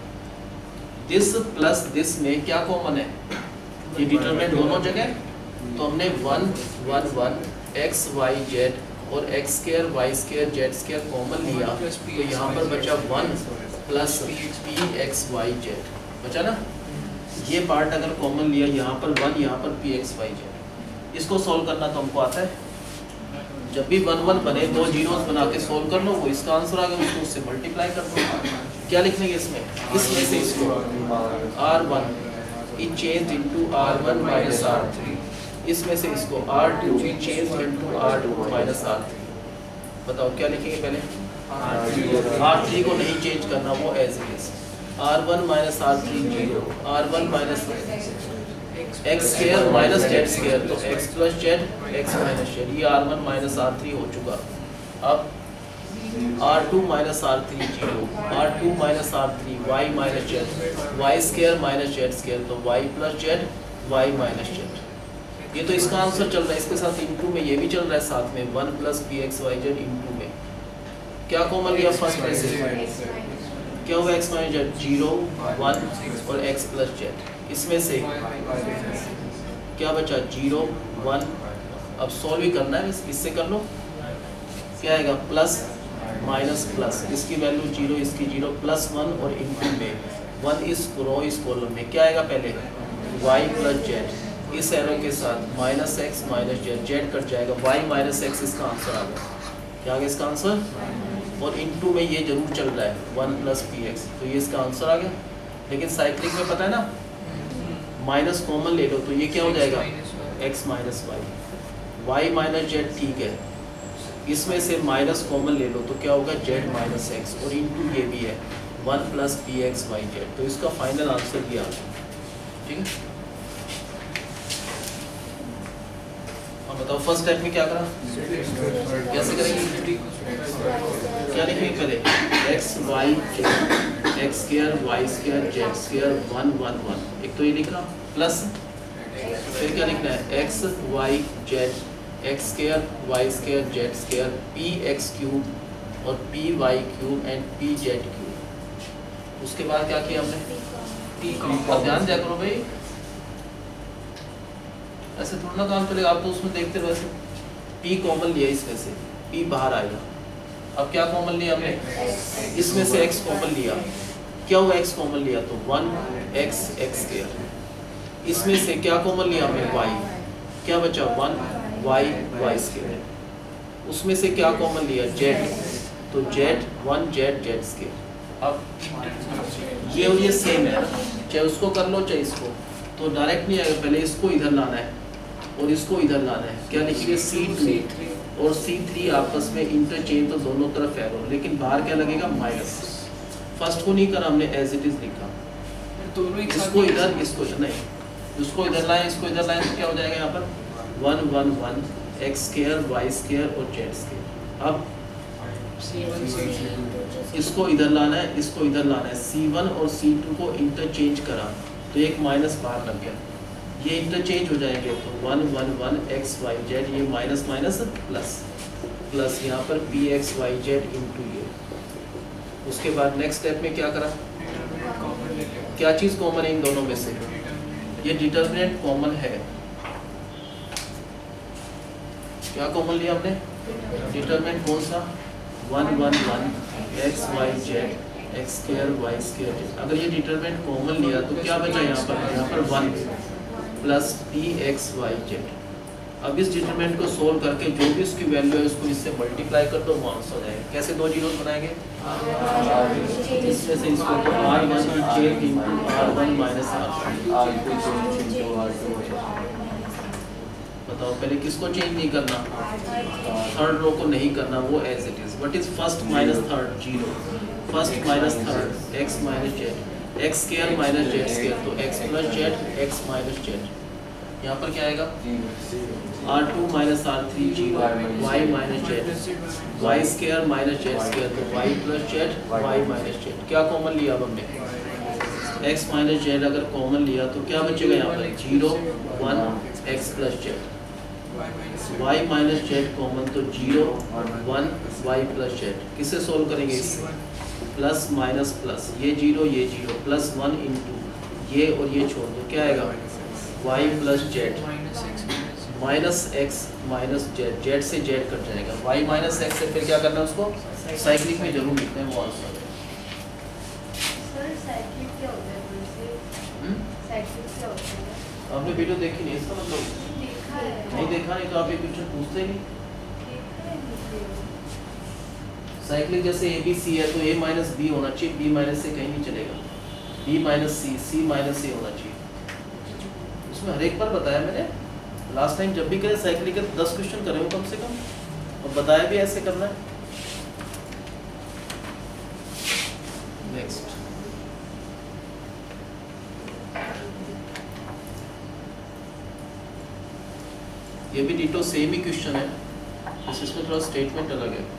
दिस प्लस दिस में क्या कॉमन है, ये डिटरमिनेंट दोनों जगह। तो हमने one one one x Y z और x square Y square Z square common लिया, तो यहाँ पर बचा one plus p x Y z बचा ना। ये पार्ट अगर कॉमन लिया, यहाँ पर वन, यहाँ पर पी एक्स वाई जेड। इसको सॉल्व करना तो हमको आता है। जब भी वन वन बने, दो जीरोस बना के सॉल्व कर लो, वो इसका आंसर आ गया, उसको उससे मल्टीप्लाई कर दो। क्या लिखेंगे इसमें, इसमें से इसको are one it change into are one minus are three, इसमें से इसको are two change into are two minus are three. बताओ क्या लिखेंगे, पहले आर थ्री को नहीं चेंज करना, वो as it is are one minus are three zero, are one minus x square minus z square, तो x plus z x minus z, ये are one minus are three हो चुका। अब are two minus are three zero, are two minus are three y minus z, y square minus z square, तो y plus z y minus z. ये तो इसका answer चल रहा है, इसके साथ इंटू में ये भी चल रहा है साथ में, one plus p x Y z into में क्या कॉमन लिया फर्स्ट में से, क्या हुआ x minus z zero one और एक्स प्लस जेड, इसमें से क्या बचा जीरो वन। अब सॉल्व ही करना है, इससे कर लो, क्या आएगा प्लस माइनस प्लस, इसकी वैल्यू जीरो इसकी जीरो, प्लस वन और इंटू में वन इस रो इस कॉलम में क्या आएगा, पहले वाई प्लस जेड इस एरो के साथ minus x minus z, z cut जाएगा, वाई माइनस एक्स इसका आंसर आ गया। क्या आ गया इसका आंसर, और इनटू में ये जरूर चल रहा है वन प्लस पी एक्स, तो ये इसका आंसर आ गया। लेकिन साइक्लिक में पता है ना, माइनस कॉमन ले लो तो ये क्या हो जाएगा x minus y, y minus z ठीक है, इसमें से माइनस कॉमन ले लो तो क्या होगा जेड माइनस एक्स, और इनटू ये भी है one plus p x Y z, तो इसका फाइनल आंसर ये आ गया। ठीक है, बताओ फर्स्ट स्टेप में क्या करा, कैसे करेंगे, क्या लिखेंगे पहले x Y Z x square Y square Z square one one one, एक तो ये लिखना प्लस, फिर क्या लिखना है x Y Z x square Y square Z square P x cube और p Y cube and p Z cube. उसके बाद क्या किया हमने, पी का ध्यान दिया करो भाई, ऐसे थोड़ा ना काम चलेगा, आप तो उसमें देखते रहो। ऐसे p कॉमन लिया, इसमें से p बाहर आएगा। अब क्या कॉमन लिया हमने, इसमें से x कॉमन लिया, क्या हुआ x कॉमन लिया तो वन एक्स एक्स स्क्वायर, इसमें से क्या कॉमन लिया हमने y, क्या बचा वन y y स्क्वायर, उसमें से क्या कॉमन लिया z, तो z one z z square. अब ये और ये सेम है, चाहे उसको कर लो चाहे इसको, तो डायरेक्ट नहीं आएगा, पहले इसको इधर लाना है और इसको इधर लाना है, क्या लिखेंगे सी टू और सी थ्री आपस में इंटरचेंज, तो दोनों तरफ एरो, लेकिन बाहर क्या लगेगा माइनस। फर्स्ट को नहीं करा हमने, एज इट इज लिखा, इसको इधर इसको नहीं, इसको इधर लाएं इसको इधर लाएं तो क्या हो जाएगा यहाँ पर one one one x square y square और जेड स्केयर। अब इसको इधर लाना है इसको इधर लाना है, सी वन और सी टू को इंटरचेंज करा तो एक माइनस बाहर लग गया, ये इंटरचेंज हो जाएंगे तो one one one x Y z, ये माइनस माइनस प्लस प्लस यहाँ पर p x Y z into ये। उसके बाद नेक्स्ट स्टेप में क्या करा, क्या चीज़ कॉमन है इन दोनों में से, ये डिटर्मिनेंट कॉमन है, क्या कॉमन लिया हमने, डिटर्मिनेंट कौन सा, one one one x Y Z x square y square z. अगर ये डिटर्मिनेंट कॉमन लिया तो क्या बचा यहाँ पर, यहाँ पर one plus p x Y z. अब इस डिटरमिनेंट को सोल्व करके जो भी इसकी वैल्यू है उसको इससे मल्टीप्लाई कर दो, आंसर हो जाएगा। कैसे दो जीरो बनाएंगे, इसमें से इसको तो r one z into r one minus are two. बताओ पहले किसको चेंज नहीं करना, थर्ड रो को नहीं करना, वो as it is. What is first minus third, zero, first minus third x minus z, x square minus z square, तो x plus z x minus z. यहाँ पर क्या आएगा, r two minus are three zero, y minus z, y square minus z square, तो y plus z y minus z. क्या common लिया अब हमने, एक्स माइनस जेड अगर कॉमन लिया तो क्या बचेगा यहाँ पर, zero one x plus z, y minus z common तो zero one y plus z. किसे सोल्व करेंगे, इससे प्लस माइनस प्लस, ये जीरो ये जीरो, प्लस वन इंटू ये और ये छोड़ दो, क्या आएगा y plus z minus x minus z, z से जेड कट जाएगा, वाई माइनस एक्स से फिर क्या करना है उसको साइक्लिक में जरूर लिखते हैं, वो आंसर है। आपने वीडियो देखी नहीं, इसका मतलब नहीं देखा, नहीं तो आप ये क्वेश्चन पूछते नहीं। साइक्लिक जैसे ए बी सी है तो ए माइनस बी होना चाहिए, बी माइनस से कहीं नहीं चलेगा, b minus c, c minus a होना चाहिए। उसमें हर एक बार बताया मैंने, लास्ट टाइम जब भी करे साइक्लिक के दस क्वेश्चन करे हो कम से कम, और बताया भी ऐसे करना है। नेक्स्ट ये भी डिटो सेम ही क्वेश्चन है, बस इसमें थोड़ा स्टेटमेंट अलग है।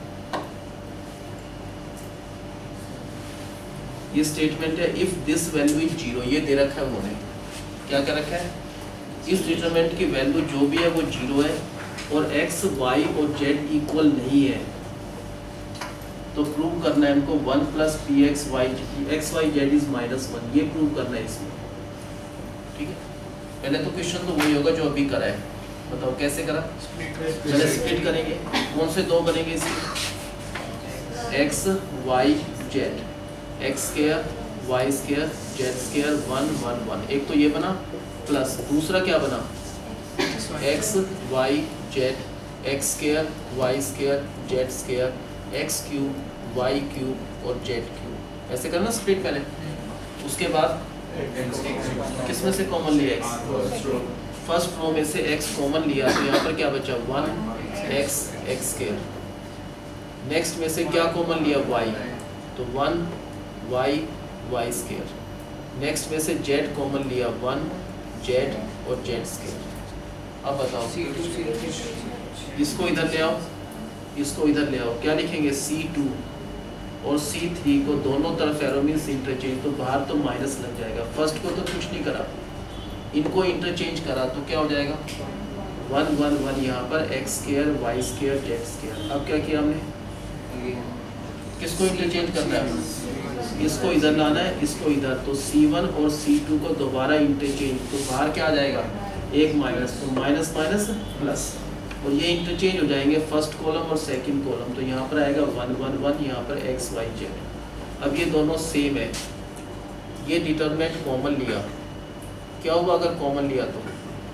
ये स्टेटमेंट है if this value is zero, ये दे रखा है उन्होंने, क्या क्या रखा है, इस डिटरमिनेंट की वैल्यू जो भी है वो जीरो है और एक्स वाई और जेड इक्वल नहीं है, तो प्रूव करना है हमको one plus p x y x Y z is minus one, ये प्रूव करना है इसमें। ठीक है, पहले तो क्वेश्चन तो वही होगा जो अभी करा है, बताओ कैसे करा, पहले स्प्लिट करेंगे, कौन से दो बनेंगे इसके, x Y Z, x square y square z square one one one, एक तो ये बना, प्लस दूसरा क्या बना, x Y Z x square y square z square x cube y cube और जेड क्यूब, ऐसे करना स्प्लिट पहले। उसके बाद किसमें से कॉमन लिया, एक्स, फर्स्ट रो में से x कॉमन लिया तो यहाँ पर क्या बचा, one x x square. Next में से क्या कॉमन लिया, y, तो one y y square. Next में से z कॉमन लिया, वन z और z स्केयर। अब बताओ इसको इधर ले आओ, इसको इधर ले आओ, क्या लिखेंगे सी टू और सी थ्री को दोनों तरफ एरो मींस इंटरचेंज, तो बाहर तो माइनस लग जाएगा। फर्स्ट को तो कुछ नहीं करा, इनको इंटरचेंज करा तो क्या हो जाएगा, वन वन वन यहाँ पर x square y square z square. अब क्या किया हमने, किसको इंटरचेंज करना है, इसको इधर लाना है इसको इधर, तो सी वन और सी टू को दोबारा इंटरचेंज, तो बाहर क्या आ जाएगा एक माइनस, तो माइनस माइनस प्लस, और ये इंटरचेंज हो जाएंगे फर्स्ट कॉलम और सेकंड कॉलम, तो यहाँ पर आएगा वन वन वन, यहाँ पर एक्स वाई जेड। अब ये दोनों सेम है, ये डिटरमिनेंट कॉमन लिया, क्या हुआ अगर कॉमन लिया तो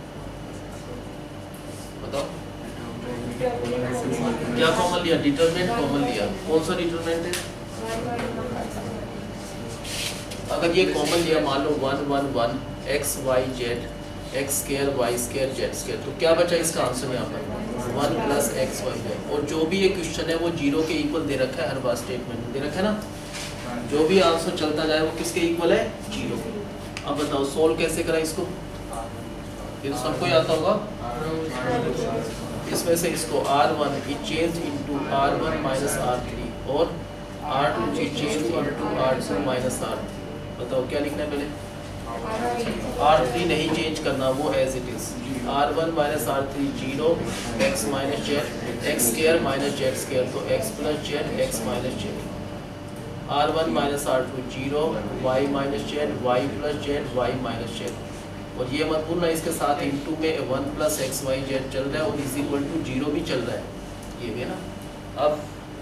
बताओ, क्या कॉमन लिया, डिटरमिनेंट कॉमन लिया, कौन सा डिटरमिनेंट है, अगर ये कॉमन लिया मान लो one one one x Y Z x square y square z square. तो क्या बचा इसका आंसर यहाँ पर one plus x Y z. और जो भी ये क्वेश्चन है वो जीरो के इक्वल दे रखा है, हर बार स्टेटमेंट में दे रखा है ना, जो भी आंसर चलता जाए वो किसके इक्वल है, जीरो। अब बताओ सोल्व कैसे करें इसको, ये तो सबको ही आता होगा। इसमें से इसको are one is change into are one minus are three और are two is change into are two minus are three. बताओ क्या लिखना है पहले, आर थ्री नहीं चेंज करना, वो as it is are one minus are three zero x minus z x square minus z square, तो x plus z x minus z. R one minus are two zero y minus z y plus z y minus z. और ये मत भूलना इसके साथ into में one plus x Y z चल रहा है और इज इक्वल टू जीरो भी चल रहा है, ये भी है ना। अब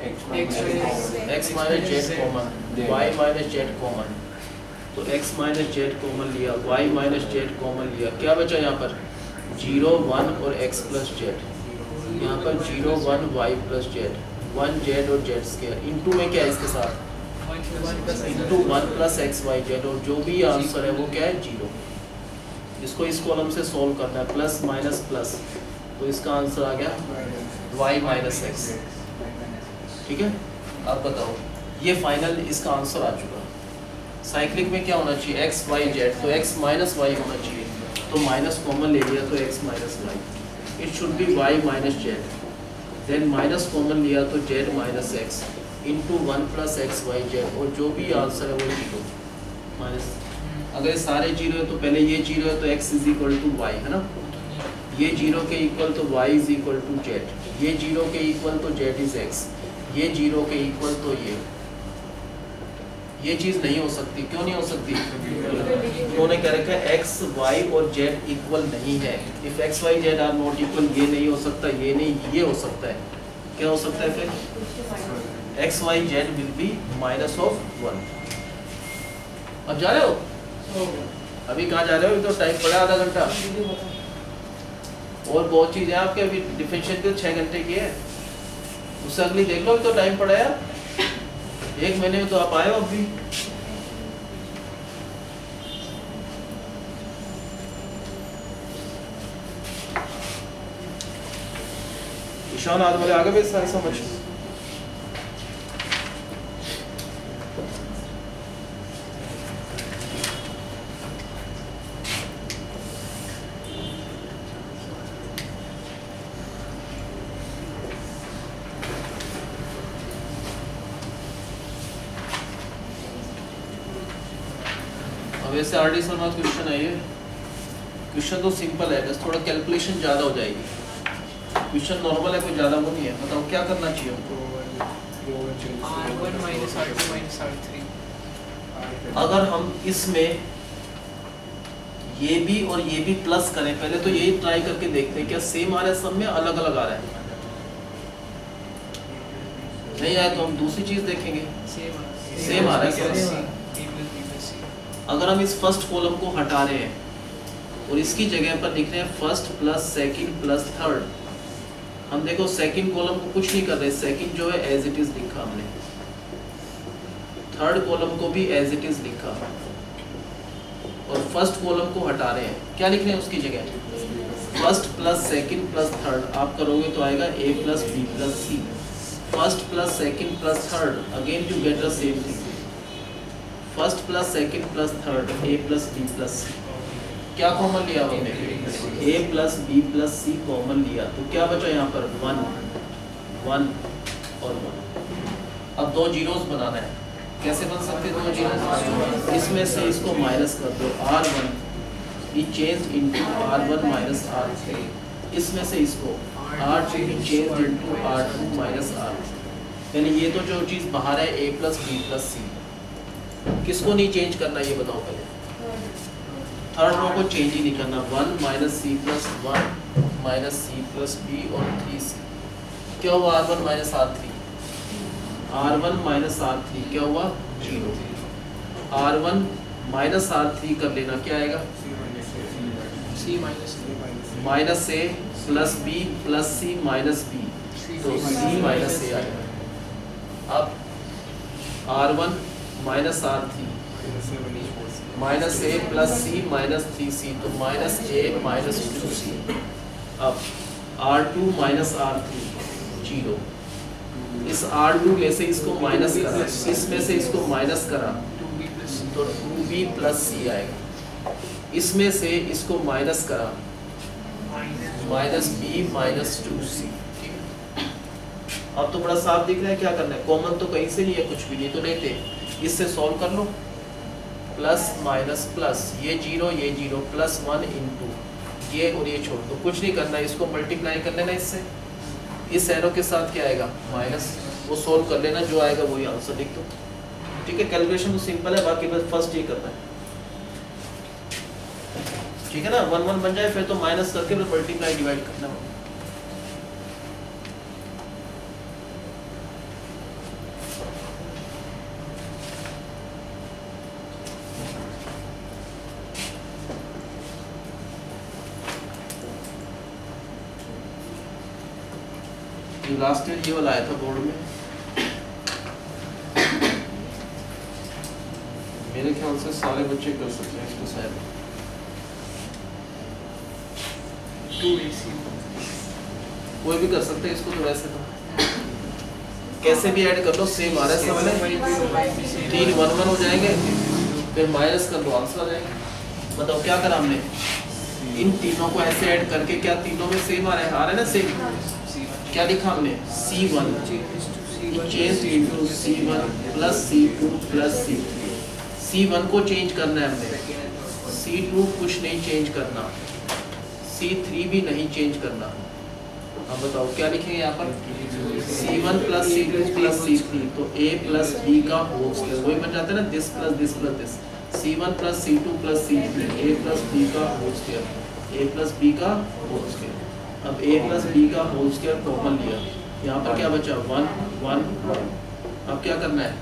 x minus z common, y minus z common, तो x माइनस जेड कॉमन लिया, y माइनस जेड कॉमन लिया, क्या बचा यहाँ पर जीरो वन और x प्लस जेड। यहाँ पर zero one y plus z, one z और जेड स्केयर इनटू में क्या है इसके साथ into one plus x Y z. और जो भी आंसर है वो क्या है जीरो। इसको इस कॉलम से सॉल्व करना है, प्लस माइनस प्लस, तो इसका आंसर आ गया y माइनस एक्स। ठीक है, अब बताओ ये फाइनल इसका आंसर आ चुका। साइक्लिक में क्या होना चाहिए एक्स वाई जेड, तो एक्स माइनस वाई होना चाहिए, तो माइनस कॉमन ले लिया तो x minus y. It should be y minus z, then minus common लिया तो z minus x into one plus x Y z. और जो भी आंसर है वो जीरो माइनस, अगर ये सारे जीरो है तो पहले ये जीरो है तो x is equal to y है ना, ये जीरो के इक्वल तो y is equal to z, ये जीरो के इक्वल तो जेड इज एक्स, ये जीरो के इक्वल तो ये ये चीज़ नहीं हो सकती। क्यों नहीं हो सकती, उन्होंने कह रखा है एक्स वाई और जेड इक्वल नहीं है। If x Y z are not equal, ये नहीं हो सकता, ये नहीं, ये हो सकता है। क्या हो सकता है फिर, x Y z will be minus of one. अब जा रहे हो, अभी कहाँ जा रहे हो, तो टाइम पड़ा आधा घंटा और बहुत चीज़ है आपके, अभी डिफरेंशिएट के छः घंटे की है, उससे अगली देख लो, तो टाइम पड़ा यार, एक महीने में तो आप आए हो अभी। ईशान आज वाले आगे भी सारी समझ। वैसे आर डी शर्मा क्वेश्चन है ये, क्वेश्चन तो सिंपल है, बस थोड़ा कैलकुलेशन ज़्यादा हो जाएगी। क्वेश्चन नॉर्मल है, कोई ज़्यादा वो नहीं है। बताओ क्या करना चाहिए हमको, r one minus are two minus are three. अगर हम इसमें ये भी और ये भी प्लस करें, पहले तो यही ट्राई करके देखते हैं क्या सेम आ रहा है सब में, अलग अलग आ रहा है। नहीं आया तो हम दूसरी चीज़ देखेंगे, सेम आ रहा है। अगर हम इस फर्स्ट कॉलम को हटा रहे हैं और इसकी जगह पर लिख रहे हैं first plus second plus third, हम देखो सेकंड कॉलम को कुछ नहीं कर रहे, सेकंड जो है एज इट इज लिखा हमने, थर्ड कॉलम को भी एज इट इज लिखा, और फर्स्ट कॉलम को हटा रहे हैं, क्या लिख रहे हैं उसकी जगह first plus second plus third. आप करोगे तो आएगा ए plus B plus C, first plus second plus third, again you get the same thing, first plus second plus third, A plus B plus सी। क्या कॉमन लिया हमने, ए प्लस बी प्लस सी common लिया, तो क्या बचा यहाँ पर वन वन और वन। अब दो जीरोस बनाना है, कैसे बन सकते दो जीरोस, इसमें से इसको माइनस कर दो, r one is change into r one minus are three, इसमें से इसको are two is change into r two minus r, यानी ये तो जो चीज़ बाहर है ए प्लस बी प्लस सी, किसको नहीं चेंज करना ये बताओ पहले, थर्ड रो को चेंज ही नहीं करना, one minus C plus one minus C plus B और थ्री सी। क्या हुआ R one minus are three, R one minus are three क्या हुआ zero, are one minus are three कर लेना, क्या आएगा C minus minus A plus B plus C minus B, तो सी माइनस ए आएगा। अब R one minus are three minus A plus C minus three C, तो minus ए minus two C. अब are two minus are three zero, इस R two में से इसको minus करा, इसमें से इसको माइनस करा तो टू बी प्लस सी आएगा, इसमें से इसको माइनस करा minus B minus two C. अब तो बड़ा साफ दिख रहा है क्या करना है, कॉमन तो कहीं से नहीं है, कुछ भी नहीं तो लेते, इससे सॉल्व कर लो, प्लस माइनस प्लस, ये जीरो ये जीरो, प्लस वन इंटू ये और ये छोड़ दो, कुछ नहीं करना, इसको मल्टीप्लाई कर लेना इससे, इस एरो के साथ क्या आएगा माइनस, वो सॉल्व कर लेना, जो आएगा वही आंसर लिख दो। ठीक है, कैलकुलेशन तो सिंपल है, बाकी बस फर्स्ट ये करना है। ठीक है ना, वन वन बन जाए फिर तो माइनस करके फिर मल्टीप्लाई डिवाइड करना होगा। लास्ट ईयर ये वाला आया था बोर्ड में, मेरे ख्याल से सारे बच्चे कर सकते हैं इसको शायद, कोई भी कर सकते हैं इसको, तो वैसे तो कैसे भी ऐड कर लो सेम आ रहा है सब में, तीन वन वन हो जाएंगे, फिर माइनस कर दो आंसर आ जाएंगे। बताओ क्या करा हमने, इन तीनों को ऐसे ऐड करके, क्या तीनों में सेम आ रहा है, आ रहा है ना सेम, क्या लिखा हमने C one change into C one plus C two plus C three, C one को चेंज करना है हमने, सी टू कुछ नहीं चेंज करना, सी थ्री भी नहीं चेंज करना। अब बताओ क्या लिखेंगे यहाँ पर, C one plus C two plus C three, तो a प्लस बी का होल स्क्वायर, वही बन जाता है ना, this plus this plus this, C one plus C two plus C three, a plus B का whole square, a plus B का whole square. अब a प्लस बी का होल स्क्वायर कॉमन लिया, यहाँ पर क्या बचा वन वन वन, अब क्या करना है,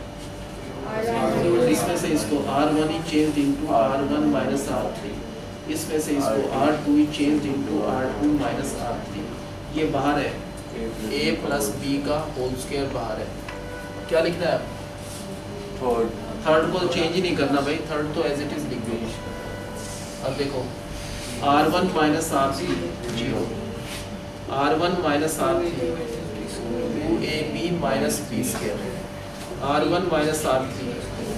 इसमें से इसको आर वन ही change into are one minus are three, इसमें से इसको आर टू ही change into are two minus are three, ये बाहर है, a प्लस बी का होल स्क्वायर बाहर है, क्या लिखना है, थर्ड थर्ड को चेंज ही नहीं करना भाई, थर्ड तो एज इट इज लिख दो। अब देखो R one minus are three zero, are one minus are three two A B minus B square, R one minus are three,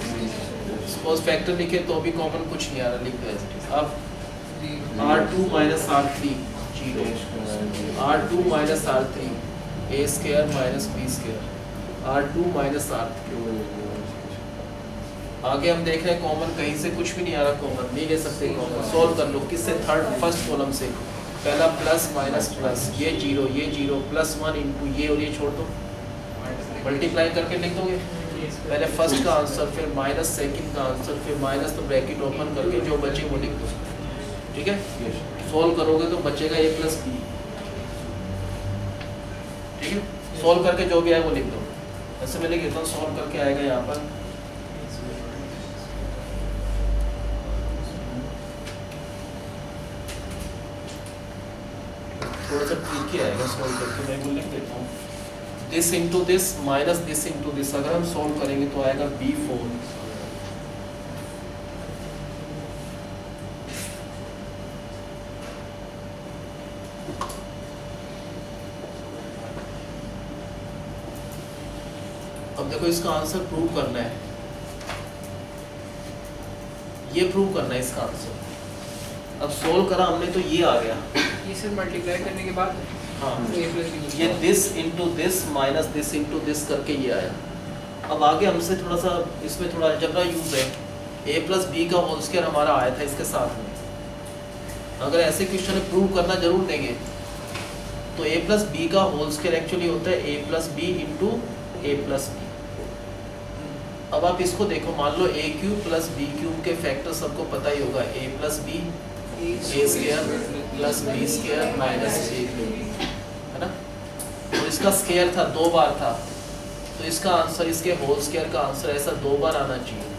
suppose factor लिखे तो भी कॉमन कुछ नहीं आ रहा, लिख दो एज इट इज। अब are two minus are three zero, are two minus are three A square minus B square, R two minus are three. आगे हम देख रहे हैं कॉमन कहीं से कुछ भी नहीं आ रहा, कॉमन नहीं ले सकते, कॉमन सॉल्व कर लो, किससे, थर्ड फर्स्ट कॉलम से, पहला प्लस माइनस प्लस, ये जीरो ये जीरो, प्लस वन इंटू ये और ये छोड़ दो, मल्टीप्लाई करके लिख दोगे, पहले फर्स्ट का आंसर फिर माइनस सेकंड का आंसर, फिर माइनस तो ब्रैकेट ओपन करके जो बचे वो लिख दो। ठीक है, सॉल्व करोगे तो बचेगा ए प्लस बी। ठीक है, सॉल्व करके जो भी आए वो लिख दो, ऐसे मैं लिख देता हूँ, सॉल्व करके आएगा यहाँ पर थोड़ा सा ट्रिकी आएगा, सॉल्व करके मैं वो लिख देता हूँ, this into this minus this into this, अगर हम सॉल्व करेंगे तो आएगा बी फोर, अब देखो इसका आंसर प्रूव करना है, ये प्रूव करना है इसका आंसर। अब सोल्व करा हमने तो ये आ गया, ये सिर्फ मल्टीप्लाई करने के बाद हाँ a plus b ये this into this minus this into this करके ये आया। अब आगे हमसे थोड़ा सा इसमें थोड़ा अलजेब्रा यूज है, a प्लस बी का होल स्क्वायर हमारा आया था इसके साथ में, अगर ऐसे क्वेश्चन प्रूव करना जरूर देंगे तो a प्लस बी का होल स्क्वायर एक्चुअली होता है a plus B into A plus B. अब आप इसको देखो, मान लो a cube plus B cube के फैक्टर सबको पता ही होगा, a plus B A square plus B square minus A cube, है ना, तो इसका स्क्वायर था दो बार था, तो इसका आंसर इसके होल स्क्वायर का आंसर ऐसा दो बार आना चाहिए।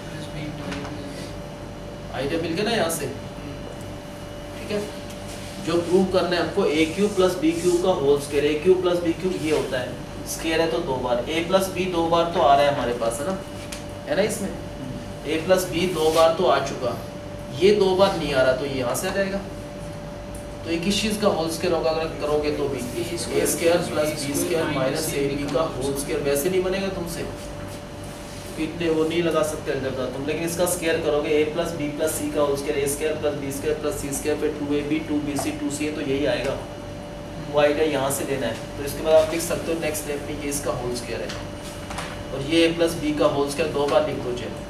आइडिया मिल गया ना यहाँ से। ठीक है, जो प्रूव करना है हमको A cube plus B cube का whole square, A cube plus B cube ये होता है, स्क्वायर है तो दो बार, ए प्लस बी दो बार तो आ रहा है हमारे पास, है ना, है ना इसमें, ए प्लस बी दो बार तो आ चुका, ये दो बार नहीं आ रहा तो ये यहाँ से आ जाएगा। तो ये किस चीज़ का होल स्क्वायर होगा अगर करोगे तो भी A square plus B square minus A B का होल स्क्वायर। वैसे नहीं बनेगा तुमसे, इतने वो नहीं लगा सकते अलजेब्रा तुम, लेकिन इसका स्क्वायर करोगे A plus B plus C का whole square, A square plus B square plus C square पे two A B two B C two C है, तो यही आएगा। वो आइडिया यहाँ से देना है। तो इसके बाद आप लिख सकते हो नेक्स्ट स्टेप में ये इसका होल स्क्वायर है और ये ए प्लस बी का होल स्क्वायर दो बार लिख दो चाहे।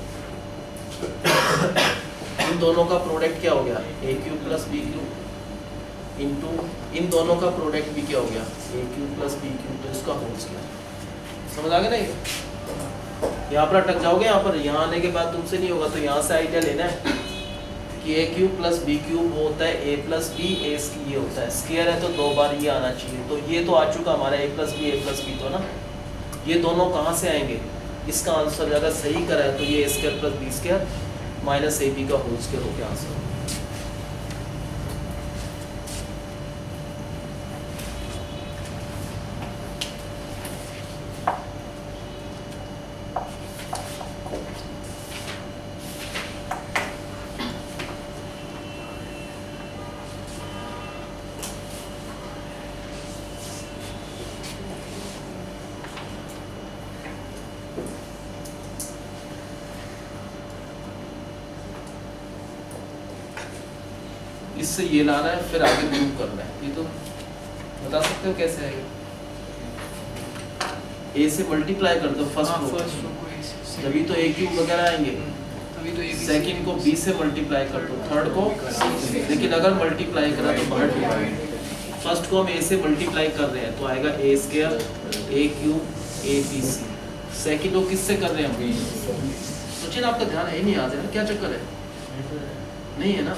इन दोनों का प्रोडक्ट क्या हो गया A cube plus B cube into इन दोनों का प्रोडक्ट भी क्या हो गया A cube plus B cube, तो इसका होल स्क्वायर। समझ आ गया ना? ये यहाँ पर अटक जाओगे, यहाँ पर यहाँ आने के बाद तुमसे नहीं होगा तो यहाँ से आइडिया लेना है कि A cube plus B cube वो होता है ए प्लस बी, ए ये होता है स्क्वायर है तो दो बार ये आना चाहिए। तो ये तो आ चुका हमारा A plus B A plus B, तो ना ये दोनों कहाँ से आएंगे? इसका आंसर अगर सही करा है तो ये A square plus B square minus A B का होल स्क्वायर हो गया आंसर। इससे ये लाना है फिर आगे प्रूव करना है। ये तो बता सकते हो कैसे आएगा? ए से मल्टीप्लाई कर दो फर्स्ट रो, तभी तो ए क्यूब वगैरह आएंगे। तभी तो सेकंड को बी से मल्टीप्लाई कर दो, थर्ड को, लेकिन अगर मल्टीप्लाई करा तो बाहर। फर्स्ट को हम ए से मल्टीप्लाई कर रहे हैं तो आएगा A square A cube A B C. Second को किससे कर रहे हैं हम? सोचिए ना, आपका ध्यान है नहीं आता है, क्या चक्कर है? नहीं है ना,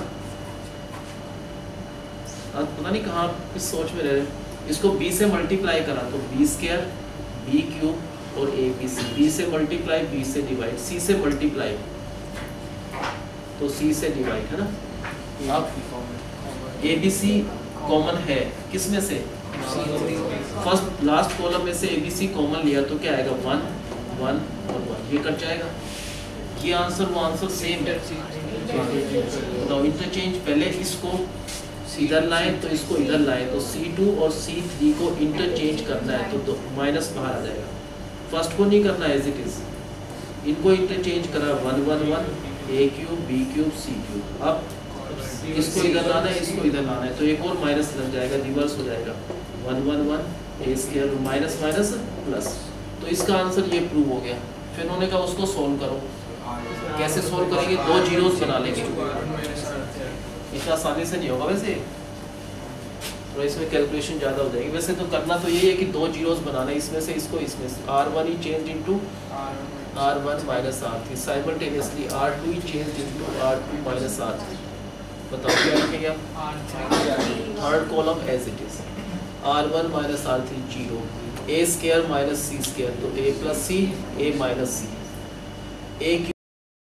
अब पता नहीं कहाँ किस सोच में रह रहे हैं। इसको b से मल्टीप्लाई करा तो बी स्क्वायर बी क्यूब और ए बी सी, बी से मल्टीप्लाई बी से डिवाइड, सी से मल्टीप्लाई तो सी से डिवाइड, है ना। अब ए बी सी कॉमन है किस में से? फर्स्ट लास्ट कॉलम में से ए बी सी कॉमन लिया तो क्या आएगा? वन वन और वन, ये कट जाएगा। ये आंसर वो आंसर सेम है। तो इंटरचेंज, पहले इसको इधर लाए तो इसको इधर लाए तो सी टू और सी थ्री को इंटरचेंज करना है तो माइनस बाहर आ जाएगा। फर्स्ट को नहीं करना एज इट इज, इनको इंटरचेंज करा one one one A cube B cube C cube. अब इसको इधर लाना है इसको इधर लाना है तो एक और माइनस लग जाएगा, रिवर्स हो जाएगा one one one A square minus minus plus. तो इसका आंसर ये प्रूव हो गया। फिर उन्होंने कहा उसको सोल्व करो। कैसे सोल्व करेंगे? दो जीरोस बना लेंगे, इतना आसानी से नहीं होगा वैसे, तो इसमें कैलकुलेशन ज़्यादा हो जाएगी। वैसे तो करना तो यही है कि दो जीरोस बनाना, इसमें से इसको इसमें से आर वन ही change into are one minus are three, simultaneously R two ही change into are two minus are three. बताओ क्या लिखेंगे आप? Third column as it is, are one minus are three zero, A square minus C square तो A plus C A minus C, A